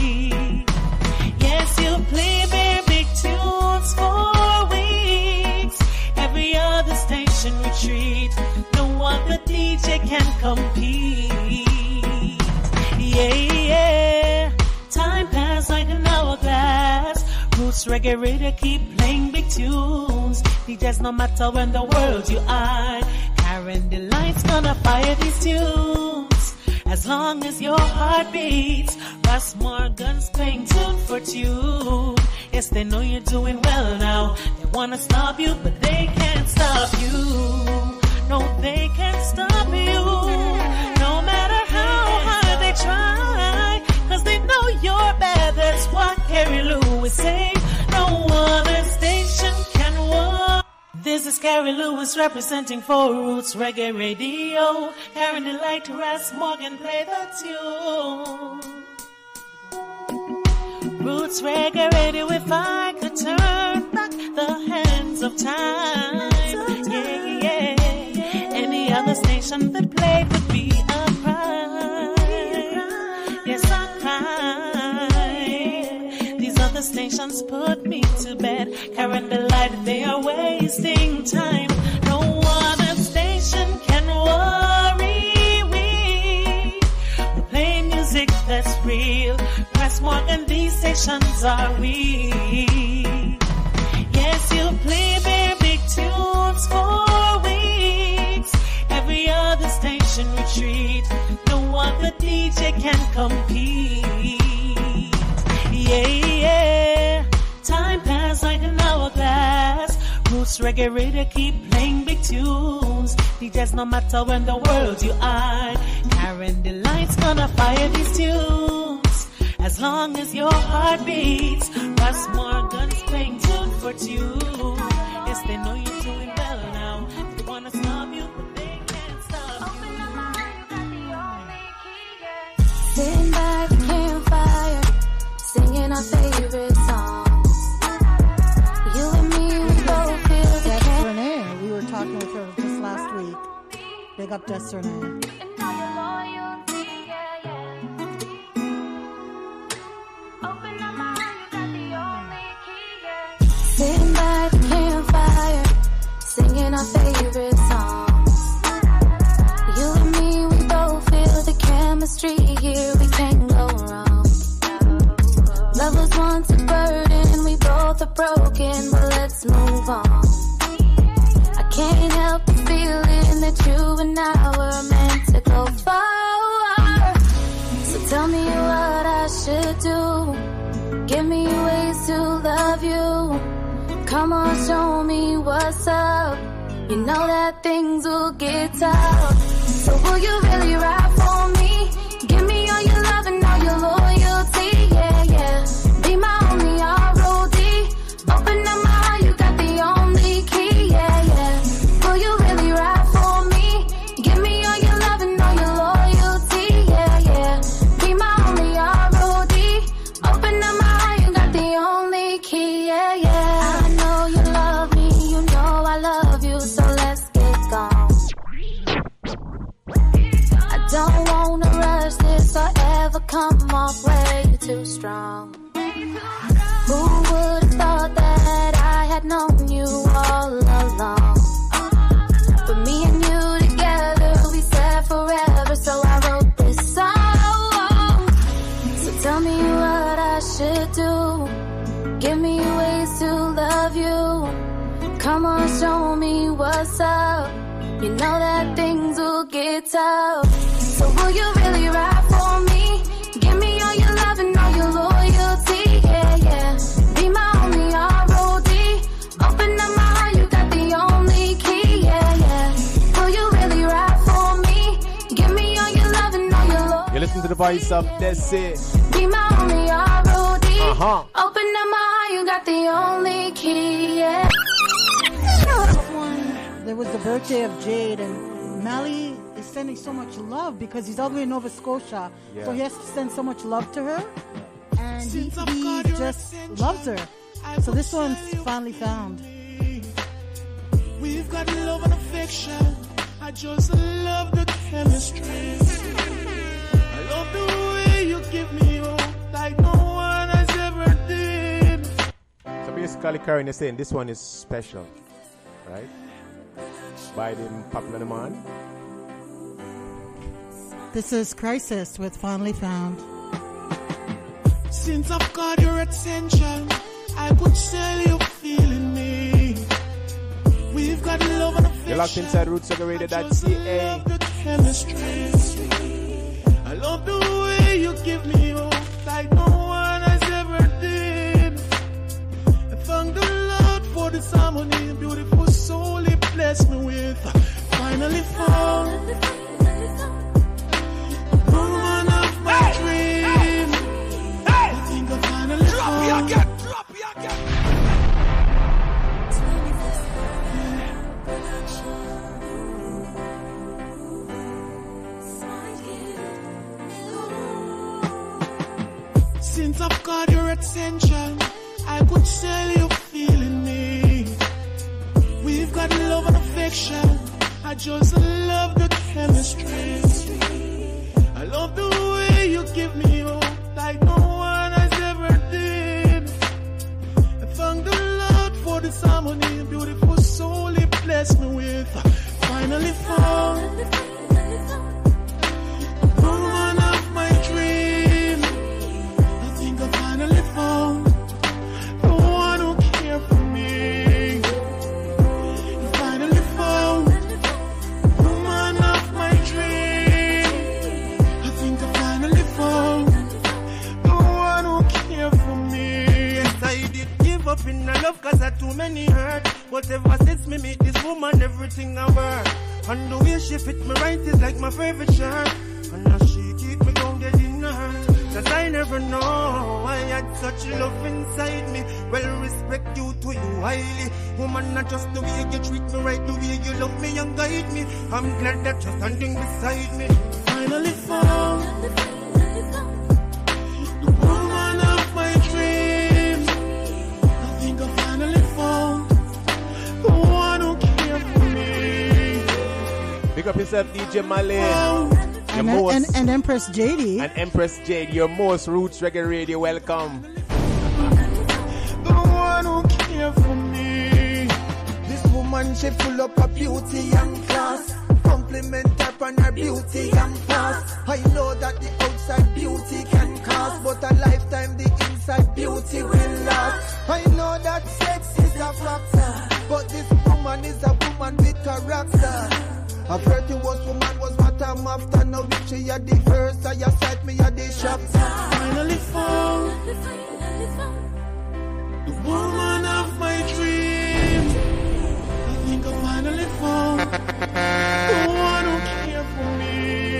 Yes, you play very big tunes for weeks. Every other station retreat. No other D J can compete. Yeah, yeah. Time passed like an hourglass. Roots Reggae Radio keep playing big tunes. D Js, no matter when the world you are, carrying the lights, gonna fire these tunes. As long as your heart beats, Ross Morgan's playing tune for tune. Yes, they know you're doing well now. They wanna stop you, but they can't stop you. No, they can't stop you. No matter how hard they try, cause they know you're bad. That's what Carrie Lewis say. No other station can walk. This is Carrie Lewis representing for Roots Reggae Radio. Carrying the light to Ras Morgan, play the tune. Roots Reggae Radio, if I could turn back the hands of time. Yeah, yeah. Any other station that played would be a crime. Yes, I cry. These other stations put me to bed. Carrying the light, they are wasting time. No other station can worry we. We play music that's real. Ras Morgan, these stations are we. Yes, you play their big tunes for weeks. Every other station retreat. No other D J can compete. Yeah, yeah. Time passed like an hourglass. Roots Reggae Radio keep playing big tunes. D Js, no matter where in the world you are, carrying the lights, gonna fire these tunes. As long as your heart beats, Ras Morgan's playing tune for tune. Yes, they know you're doing well now. They wanna stop you, but they can't stop you. Sitting by the campfire, singing our favorite songs. You and me, we both feel the That's Renee. We were talking with her just last week. Big up Des Renee. Sitting by the campfire, singing our favorite songs. You and me, we both feel the chemistry here, we can't go wrong. Love was once a burden, we both are broken, but let's move on. I can't help the feeling that you and I were meant to go far. So tell me what I should do. Give me ways to love you. Come on, show me what's up. You know that things will get tough. So will you really ride for me? Give me all your love and all your loyalty. Yeah, yeah. Be my only R O D. Open up my heart, you got the only key. Yeah, yeah. Will you really ride for me? Give me all your love and all your loyalty. Yeah, yeah. Be my only R O D. Open up my heart, you got the only key. Yeah, yeah. Don't wanna rush this or ever come off way too strong. Who would've thought that I had known you all along? But me and you together, we said forever, so I wrote this song. So tell me what I should do. Give me ways to love you. Come on, show me what's up. You know that things will get tough. So will you really ride for me? Give me all your love and all your loyalty. Yeah, yeah. Be my only R O D. Open up my heart, you got the only key. Yeah, yeah. Will you really ride for me? Give me all your love and all your loyalty. You listen to the voice of Desi. Be my only R O D. Uh-huh. Open up my heart, you got the only key. Yeah. There was the birthday of Jade, and Mally is sending so much love because he's all the way in Nova Scotia. Yeah. So he has to send so much love to her, and he, he just loves her. So this one's finally found. We've got love and affection. I just love the chemistry. I love the way you give me hope like no one has ever did. So basically, Karen is saying this one is special, right? By the popular demand. This is Crisis with Finally Found. Since I've got your attention, I could tell you're feeling me. We've got love and affection. You're locked inside roots reggae radio dot c a. I love the way you give me hope like no one has ever did. I thank the Lord for the summer Since I've got your attention, I could tell you're feeling me. We've got love and affection. I just love the chemistry. I love the way you give me hope like no one has ever did. I thank the Lord for this harmony, beautiful soul He blessed me with. Finally found the woman of my dream. I think I finally found the one who cared for me. I finally found the woman of my dream. I think I finally found the one who cared for me. Yes, I did give up in a love cause I too many hurt. Whatever since me meet this woman, everything I work. And the way she fit me right is like my favorite shirt. And now she keep me grounded in her. Cause I never know I had such love inside me. Well, respect you to you highly. Woman, not just the way you treat me right, the way you love me and guide me. I'm glad that you're standing beside me. Finally found the woman of my dreams. I think I finally found the one who cared for me. Pick up yourself, D J Malay. And, most, and, and Empress J D. And Empress J D, your most roots reggae radio. Welcome. The one who cared for me. This woman, she full up her beauty and class. Compliment her on her beauty and past. I know that the outside beauty can cost, but a lifetime the inside beauty will last. I know that sex is a factor, but this woman is a woman with character. A virtuous woman was what I'm after. Now if she had the first, I sight me at the shop. Finally found the woman of my dreams. I think I finally found the one who cared for me.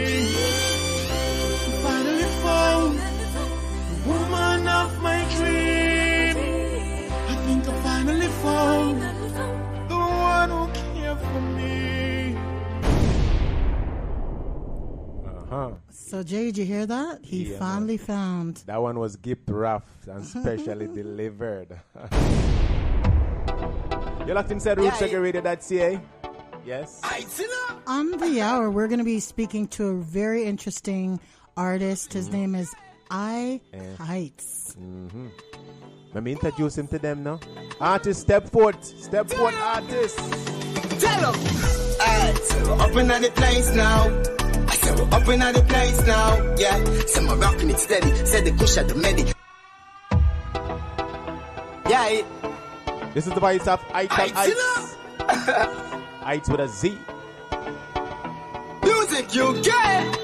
I finally found the woman of my dreams. I think I finally found the one who cared for me. Huh. So Jay, did you hear that? He Yeah, finally man. found. That one was gift wrapped and specially delivered. You're locked inside roots reggae radio dot c a. Yes. On the hour, we're going to be speaking to a very interesting artist. His Mm-hmm. name is I Eh. Heights. Mm-hmm. Let me introduce him to them now. Artist, step forward. Step forward, artist. Tell them. Alright, so we're up in the place now. I said we're up in the place now. Yeah, so I'm rocking it steady. Said the kush at the medi. Yeah, it. This is the voice of Icon Heights. Heights with a Z. Music you get.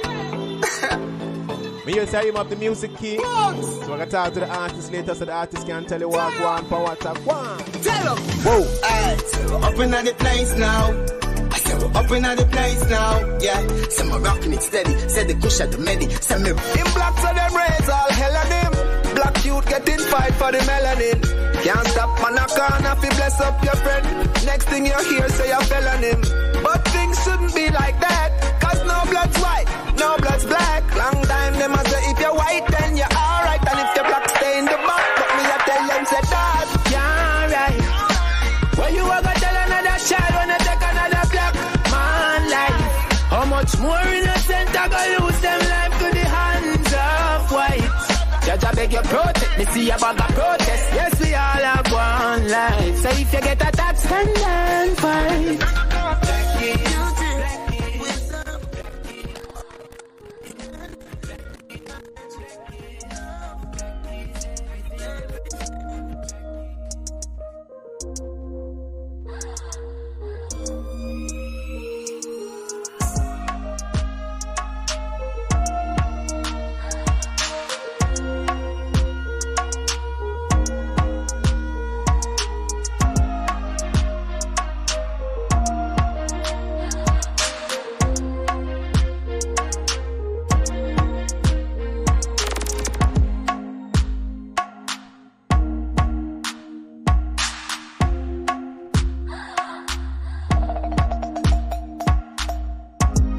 Me you say him up the music key. So I'm gonna talk to the artist later so the artist can tell you what go on for what's up. One. Tell them. Whoa. Alright, so we're up in the place now. I said we're up in the place now. Yeah, so I'm rocking it steady. Said the kush at the medi. Send me. In black so them raise all hell on him. Black youth getting fight for the melanin. Can't stop man a corner fi bless up your friend. Next thing you hear say you fell on him. But things shouldn't be like that. Cause no blood's white, no blood's black. Long time them a say if you're white then you're alright. And if you're black stay in the back. But me a tell them say that you're right. Well you a go tell another child when you take another black man life. How much more innocent I go lose them life to the hands of white. Judge, I beg you protect me, see a bag of protest. Yes, we all have one life. So if you get attacked, stand and fight.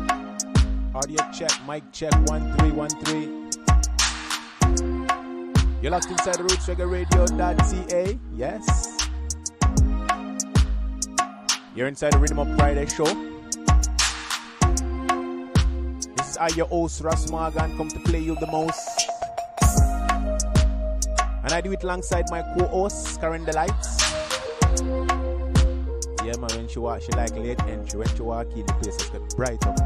Audio check, mic check, one three one three. You're locked inside the roots reggae radio dot c a. Yes. You're inside the Rhythm Up Friday show. This is I, your host, Ras Morgan, come to play you the most. And I do it alongside my co-host, Karen the Lights. Yeah, man, when she walk, she like late entry. When she walk in, the place is get bright up.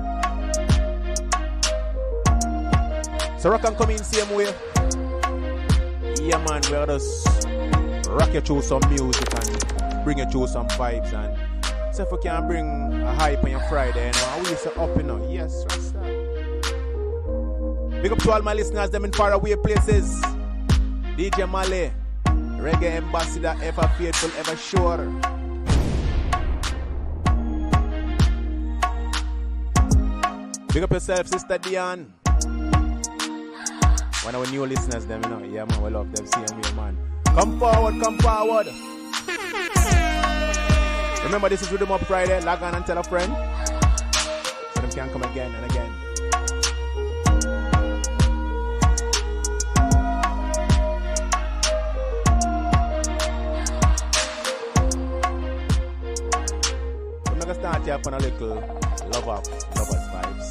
So rock and come in same way. Yeah, man, we're just rock you through some music and bring you through some vibes. And so if we can bring a hype on your Friday, you know, and we say up, you know. Yes, Rasta. Big up to all my listeners, them in faraway places. D J Male, reggae ambassador, ever faithful, ever sure. Big up yourself, Sister Dion. One of our new listeners, them, you know. Yeah, man, we love them. See them, man. Come forward, come forward. Remember, this is Rhythm Up Friday. Log on and tell a friend. So them can come again and again. I'm going to start here on a little love up, lovers vibes.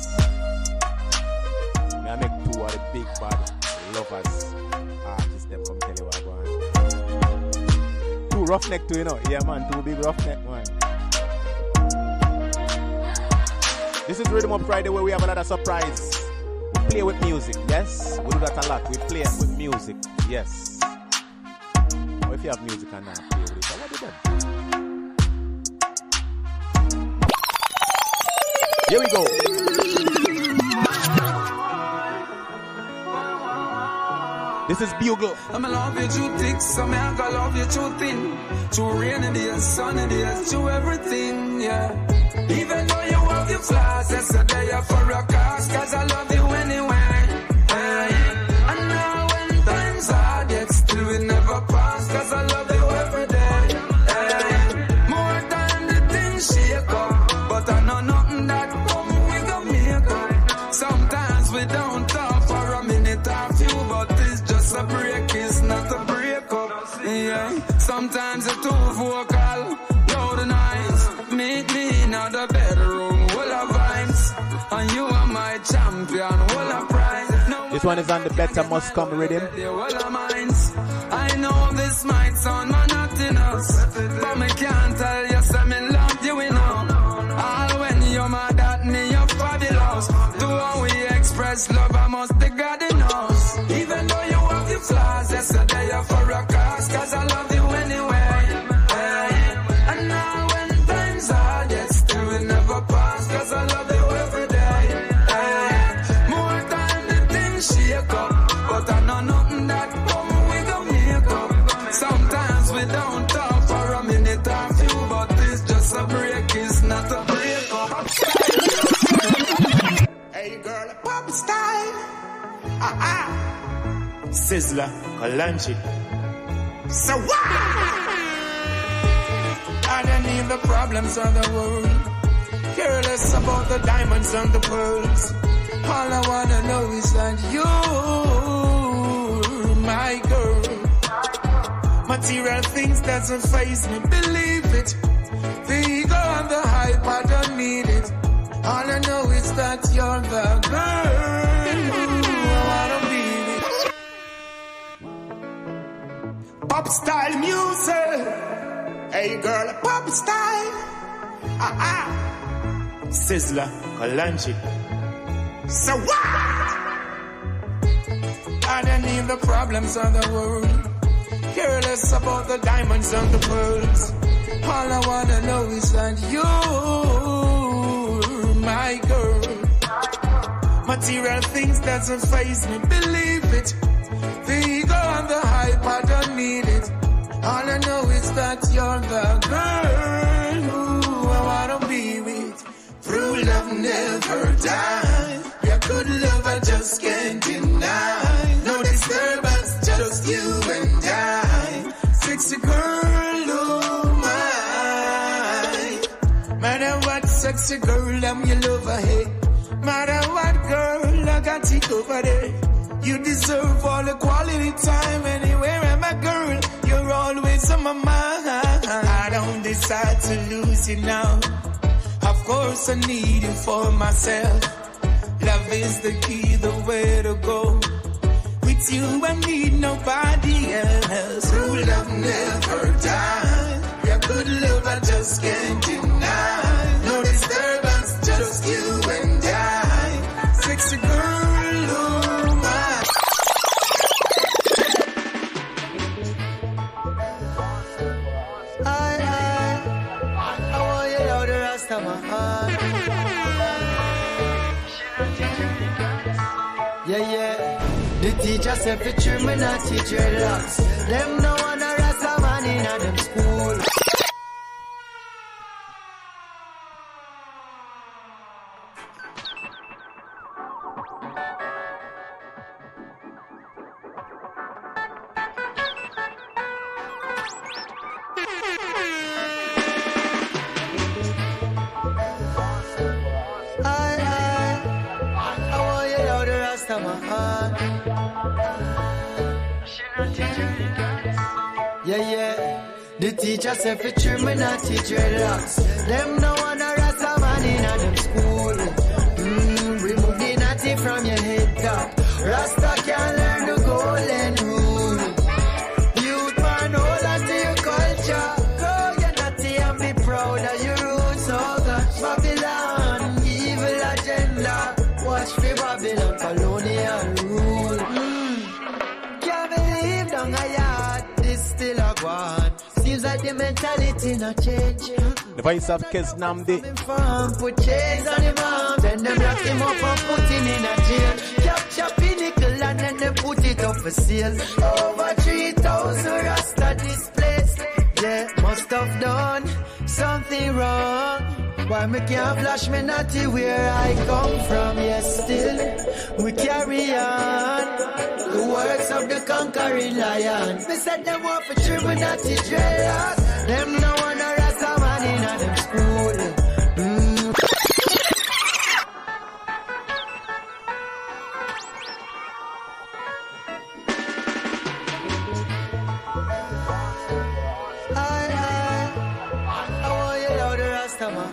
I make two of the big bad lovers artists. Them come tell you what I'm going. Two roughneck too, you know. Yeah, man, two big roughneck, man. This is Rhythm Up Friday where we have another surprise. We play with music, yes. We do that a lot. We play with music, yes. Or if you have music and not play with it, what do you do? Here we go. This is Bugle. I'ma love you too thick, so me I gonna love you too thin. Too rainy days, sunny days, too everything, yeah. Even though you have your flaws, yesterday you're for a cause, cause I love you anyway. Hey. And now when times hard, yet still we never pass, cause I love you every day. Hey. More than the things shake up, but I know nothing that come we gon' make up. Sometimes we don't talk for a minute or few, but it's just a break, it's not a breakup. Yeah. Sometimes it's too vocal, loud noise, make me in the bedroom, full of vibes, and you are my champion, full of pride. No, this one is on the Better Must Come rhythm. I know this might sound monotonous, but me can't tell you say me love you enough. All when you're mad at me, you're fabulous. The one we express love, I must be God enough. Even though you have your flaws, yesterday you're for a cause, cause I love you anyway. Hey. And now when times hard, yet still we never pass, cause I love you every day. Hey. More time the things shake up, but I know nothing that come we gon' make up. Sometimes we don't talk for a minute or few, but it's just a break, it's not a break up. Hey girl, pop style. Ah ah. Sizzler, Kalanchi. So what? I don't need the problems of the world. Careless about the diamonds and the pearls. All I wanna know is that you're my girl. Material things doesn't faze me, believe it. The ego and the hype, I don't need it. All I know is that you're the girl who I wanna be with. Pop style music. Hey girl, pop style. Ah ah. Sizzler, Kalanchi. So what? I don't need the problems of the world. Careless about the diamonds and the pearls. All I wanna know is that you're my girl. Material things doesn't faze me, believe it. The ego and the hype, I don't need it. All I know is that you're the girl who I wanna be with. True love never dies. Your good love I just can't deny. No disturbance, just you and I. Sexy girl, oh my. Matter what, sexy girl, I'm your lover, hey. Matter what, girl, I got it over there. You deserve all the quality time anywhere. And my girl, you're always on my mind. I don't decide to lose you now. Of course I need you for myself. Love is the key, the way to go. With you I need nobody else. True love never dies. Your good love I just can't deny. No disturbance, just you and I. Sexy girl, oh my. I, I, I want you know the rest of my heart. Yeah, yeah. The teacher said for true, me not teach dreadlocks. Them no one a rasta man in a them school. Yeah, yeah. The teacher said for true, me not teach dreadlocks. Them no one a rasta man in a them school. Mm, remove the natty from your head top. Rasta can learn the golden rule. Youth man, hold on to your culture. Grow your natty and be proud of your roots. Oh God, Babylon, evil agenda. Watch for Babylon, colonial rule. Mm. Can't believe down a yard, this still a go on. Seems like the mentality not change. The voice of Kes Namdi. Put chains on him arm, then them lock him up and put him in a jail. Capture pinnacle and then they put it up for sale. Over three thousand rasta displaced. Yeah, must have done something wrong. Why me can't flash me natty where I come from? Yes, still we carry on the works of the conquering lion. Me said them want for true, me natty dreadlocks. Them no one a rasta man in a them school. Mm. I, I, I want you know the rasta man.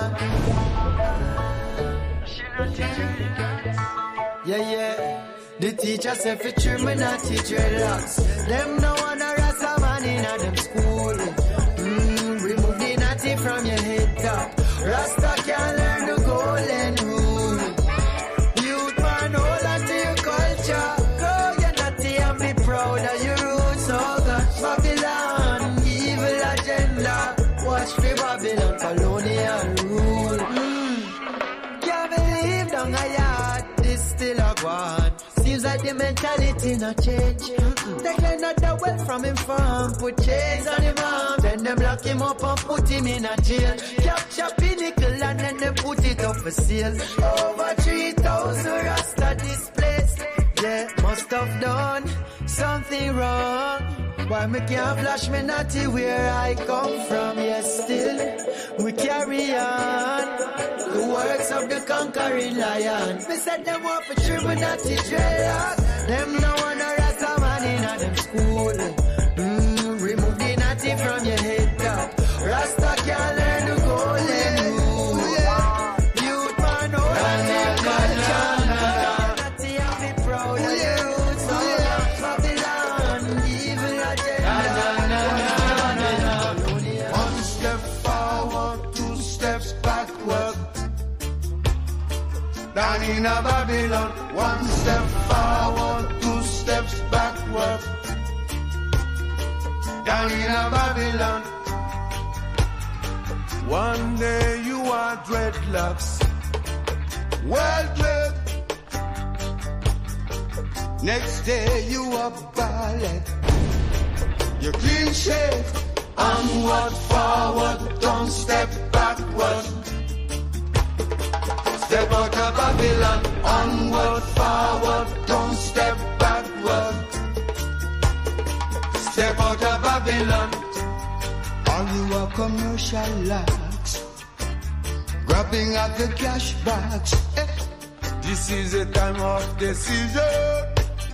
Yeah, yeah. The teacher said for true, me not teach dreadlocks. Them no one a rasta man in a them school. Mm, remove the natty from your head top. Rasta can learn the golden rule. Youth man, hold on to your culture. Grow your natty and be proud of your roots. Oh God, Babylon, evil agenda. Watch for Babylon, colonial rule. Mm. Can't believe down a yard, this still a go on. Seems like the mentality not change. Mm-mm. They clean out the wealth from him farm, put chains on him arm, then them lock him up and put him in a jail. Capture pinnacle and then they put it up for sale. Over three thousand rasta displaced. Yeah, must have done something wrong. Why me can't flash me natty where I come from? Yes, still we carry on the works of the conquering lion. Me said them want for true, me natty dreadlocks. Them no one a rasta man in a them school. Mm, remove the natty from your head top. Rasta can learn the golden rule. Youth man, hold on to your culture. Natty and be proud of your roots. Oh, Babylon, evil agenda. One step forward, two steps backward. Down in a Babylon, one step forward, two steps backward. Down in a Babylon. One day you are dreadlocks, well dread. Next day you are ballet. You clean shave, onward, forward, don't step backward. Step out of Babylon, onward, forward, don't step backward. Step out of Babylon. Are you a commercial lax? Grabbing at the cash bags. Eh. This is a time of decision.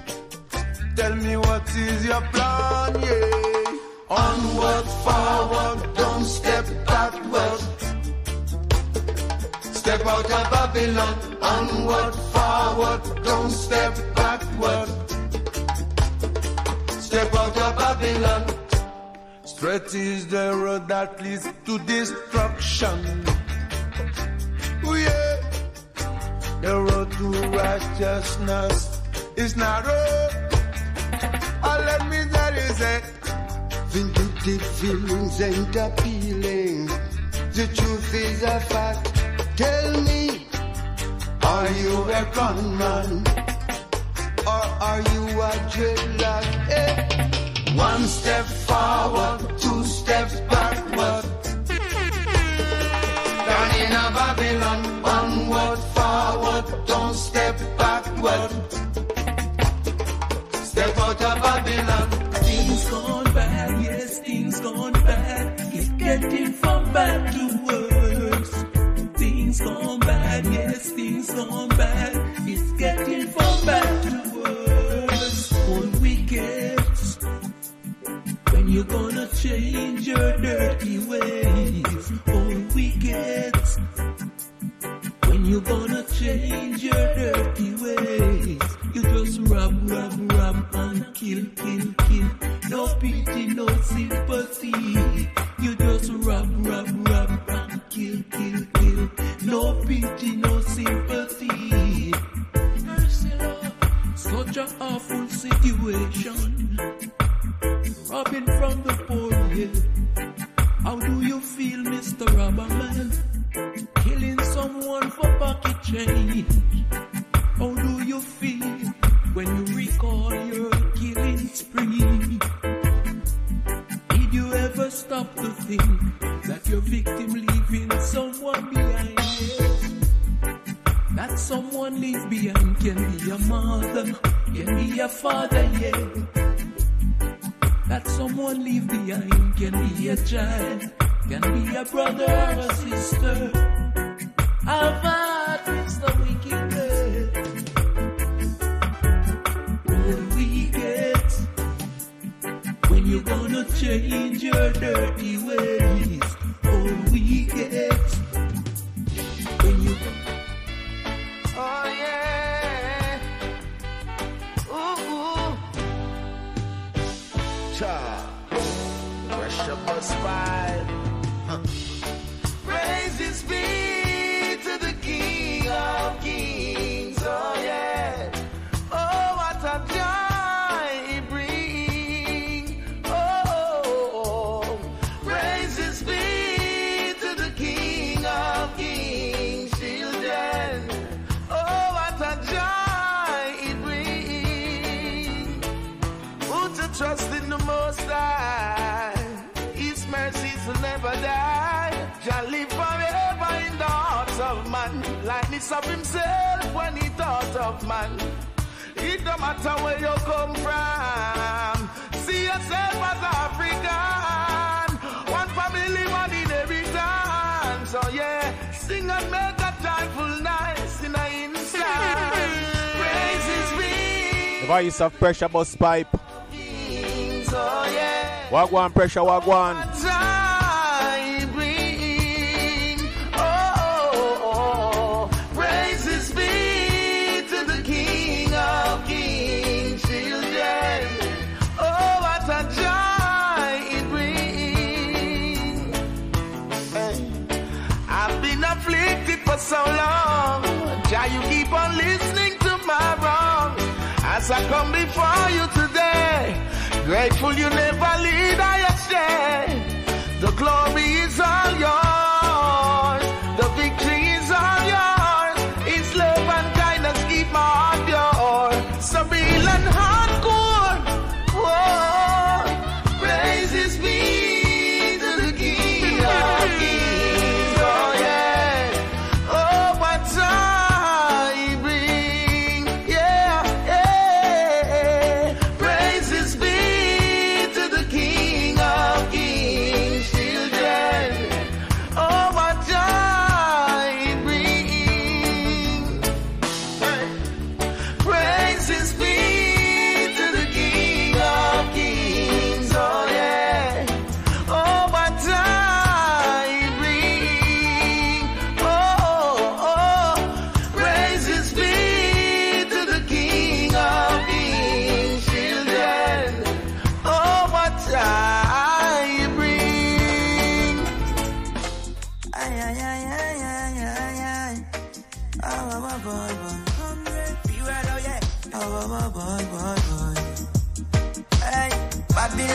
Tell me what is your plan, yeah. Onward, forward, don't step backward. Step out of Babylon. Onward, forward, don't step backward. Step out of Babylon. Straight is the road that leads to destruction. Oh yeah. The road to righteousness is narrow. Oh, let me tell you that vindictive feelings ain't appealing. The truth is a fact. Tell me, are you a conman or are you a dreadlock? Eh? One step forward, two steps backward. Down in a Babylon, onward, forward, don't step backward. Step out of Babylon. Things gone bad, yes, things gone bad. It's getting from bad to worse. Things gone bad, yes, things gone bad. It's getting from bad to worse. On weekends, when you gonna change your dirty ways? On weekends, when you gonna change your dirty ways? You just rob, rob, rob and kill, kill, kill. No pity, no sympathy. You just rob, rob, rob and kill, kill, kill. No pity, no sympathy. Mercy, Lord. Such a awful situation. Robbing from the poor, yeah. How do you feel, Mister Robberman? Killing someone for pocket change. How do you feel when you recall your killing spree? Did you ever stop to think that your victim leaving someone behind? Yes. That someone leave behind can be a mother, can be a father, yeah. That someone leave behind can be a child, can be a brother or a sister. I've had Mister Wicked. When we get, when you gonna change your dirty ways? Oh, we get, when you oh yeah. Ooh, ooh. Cha. Pressure must fight. Huh. Praises be to the King of Kings. Oh yeah. Oh, what a joy he brings. Oh, oh, oh. Praises be to the King of Kings, children. Oh, what a joy it brings. Put your trust in the Most High. His mercies will never die. Jah live forever in the hearts of man. Likeness of himself when he thought of man. It don't matter where you come from. See yourself as African. One family, one inheritance. So yeah, sing and make a joyful noise in the inside. Praises be. The voice of Pressure Bus Pipe. Kings, oh yeah. Wagwan Pressure, Wagwan. Joy bring. Oh, oh, oh, oh. Praises be to the King of Kings, children. Oh, what a joy it brings. Hey. I've been afflicted for so long. Jah, you keep on listening to my wrong. As I come before you today, grateful you never lead I astray. The glory is all yours. The victory is all yours. His love and kindness keep my heart pure. So real and hardcore. Whoa. Praises be to the King of Kings. Oh yeah. Oh, what joy he brings. Yeah, yeah. Praises be to the King of Kings, children.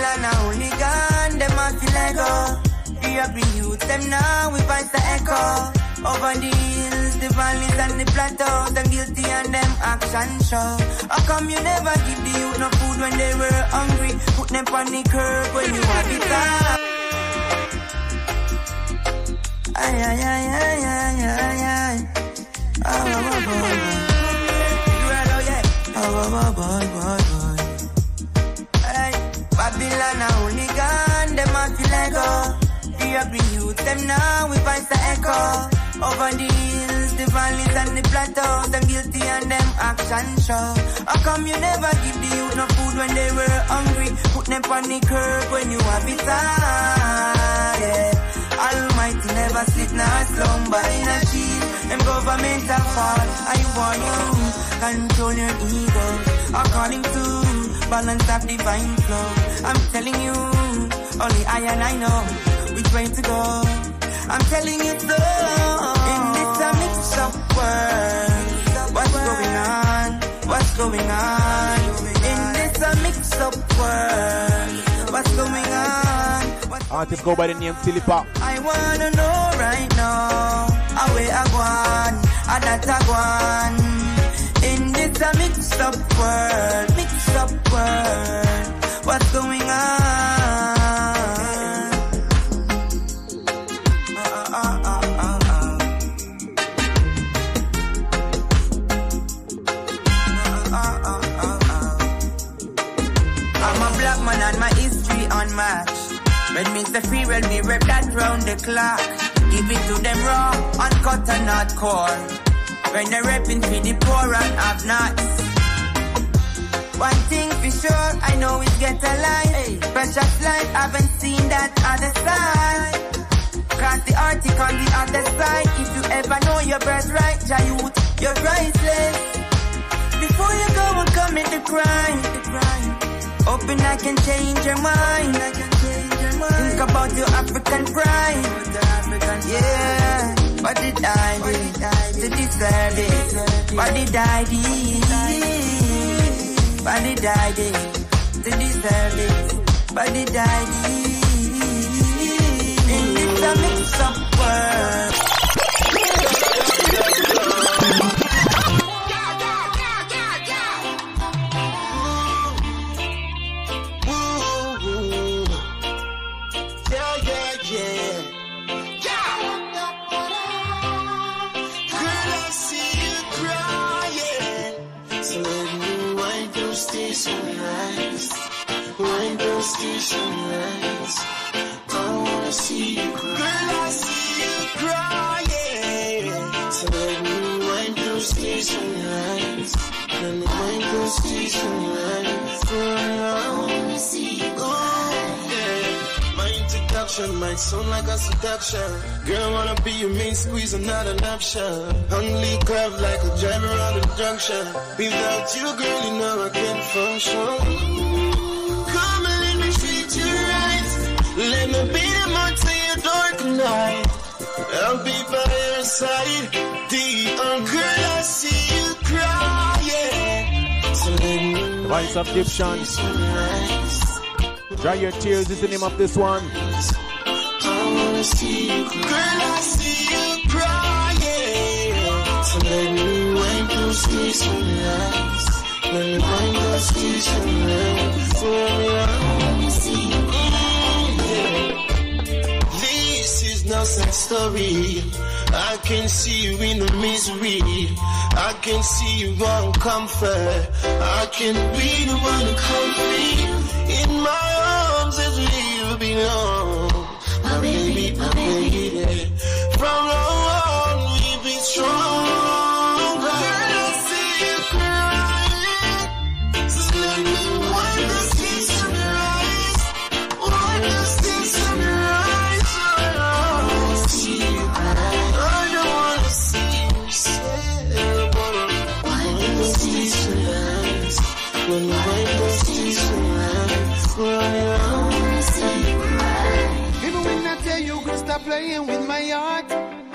Babylon a hooligan, them a feel like go. The ugly youth, them now we fight the echo. Over the hills, the valleys and the plateau, them guilty and them action show. How come you never give the youth no food when they were hungry? Put them on the curb when you have it up. Ay, ay, ay, ay, ay, ay, ay. Oh, oh, oh, boy, boy. You right, oh, yeah. Oh, oh, oh, boy, boy, boy. Ay, Babylon a hooligan, them a feel like go. The ugly youth, them now we fight the echo. Over the hills, the valleys and the plateau, them guilty and them action show. How come you never give the youth no food when they were hungry? Put them on the curb when you have it hard, yeah. Almighty never sleep nor slumber in a cheat. Them government are fall, I warn you. Control your ego, according to balance of divine flow. I'm telling you, only I and I know which way to go. I'm telling you so. In this a mix-up world, what's going on? What's going on? In this a mix-up world, what's going on? Artists go by the name Tilly Pop. I wanna know right now, how we a gone, how that a gone. In this a mix-up world, mix-up world, what's going on? And my history unmatched. When me say free, well me rep that round the clock. Give it to them raw, uncut and not core. When they repping for the poor and have nots. One thing for sure, I know it's get alive. Hey. Precious life, haven't seen that other side. Cross the Arctic on the other side. If you ever know your birthright, Jayut, you're priceless. Before you go and commit the crime, the crime. Hoping I can change your mind. I can change your mind. Think about your African pride. African yeah. What did I do to deserve it? What did I do? What did I do to deserve it? What did I do? In this a mix-up world. Sunrise. I wanna see you cry. Girl, I see you crying. So let me wind those tears sunrise. Let me wind those tears sunrise. I wanna see you cry. Yeah. My introduction might sound like a seduction. Girl, wanna be your main squeeze and not an option. Only curve like a driver on the junction. Without you, girl, you know I can't function. Let me be the man to your door tonight. I'll be by your side. The girl, I see you crying. So let me Voice of Egyptian. Dry Your Tears is the name of this one. I wanna see you cry. Girl, I see you crying. So let me wipe those tears from your eyes. Let me wipe those tears from your eyes. I wanna see you cry. No sad story. I can see you in the misery. I can see you on comfort. I can be the one to comfort you. In my arms as you belong. My baby, my baby. From now on we'll be strong. Girl, I see you crying. So let me wipe the tears from your eyes. Wipe the tears from your eyes. When you wipe those tears from your eyes, even when I tell you, girl, stop playing with my heart.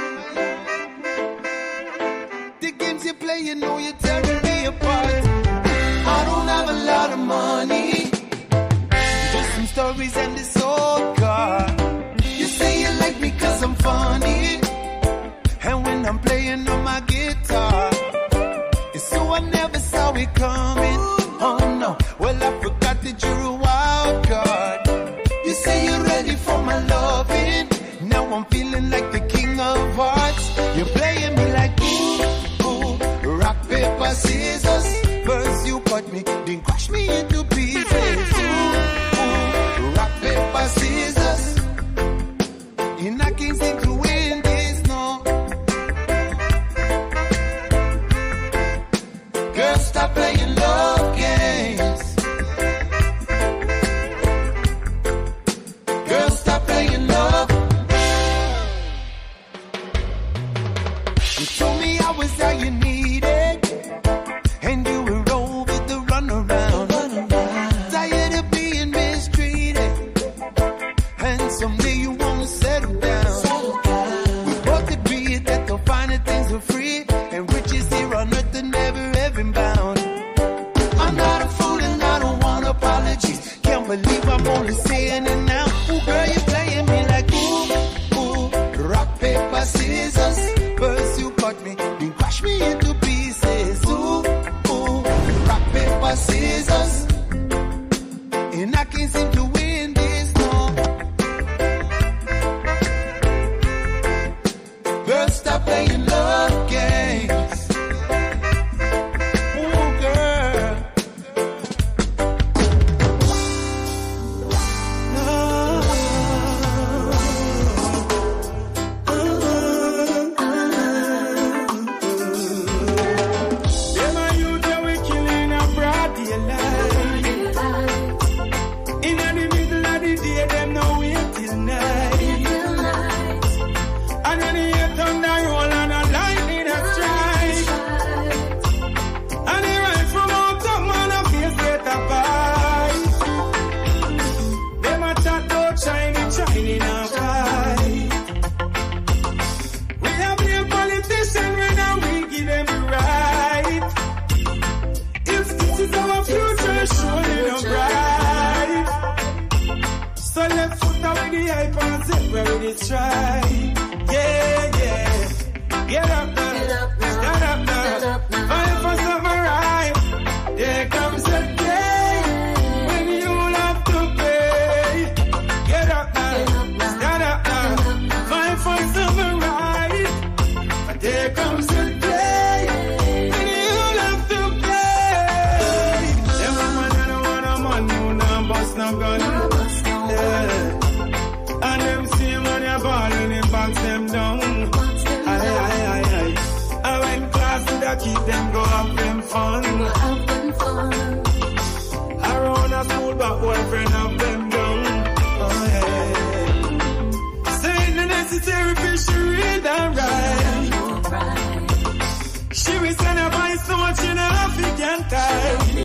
The games you play, you know you're tearing me apart. I don't have a lot of money, just some stories and this old car. You say you like me cause I'm funny, and when I'm playing on my guitar, and so I never saw it coming. Oh no, well I forgot that you're a wild card. You say you're ready for my loving, now I'm feeling like the king of hearts. You're playing me like ooh, ooh, rock, paper, scissors. First you cut me, then crush me into pieces. Ooh, ooh, rock, paper, scissors. And I can't seem to win this, no. Girl, stop playing love games. Girl, stop playing love. You told me I was all you needed, and you were over the runaround. Tired of being mistreated, and someday you wanna settle down. We both agree that the finer things are free, and riches here on earth are never ever bound. I'm not a fool and I don't want apologies. Can't believe I'm only saying it now. Ooh, girl, you playing me like ooh, ooh, rock, paper, scissors. First you cut me, then crush me into pieces. Ooh, ooh, rock, paper, scissors. And I can't seem to win this, no. Girl, stop playing love games. Ooh, girl. Them are you that we killing a broad daylight. In the middle of the day, them no wait till night. And when the heat thunder roll and a lightning a strike, and the right from out of man a face get a bite. Them a chat about China, China in a fight. We have blame politicians when now we give them the right. If this is our future, surely not bright. So left foot out with the hype and zip where we did try. Yeah, yeah. Get up now. Stand up now. Fight for something right. There comes a day when you'll have to pay. Get up now. Stand up now. Fight for something right. But there comes a day when you'll have to pay. Them a man and a one a man who now bust no gun. Yeah. And them see money a ball and it box them down. Aye, aye, aye, aye. I went class to the keep them go have them fun. I run a school but boyfriend have them down. Oh yeah. Saying the necessary fish she read and write. She will send a voice so much in her African time.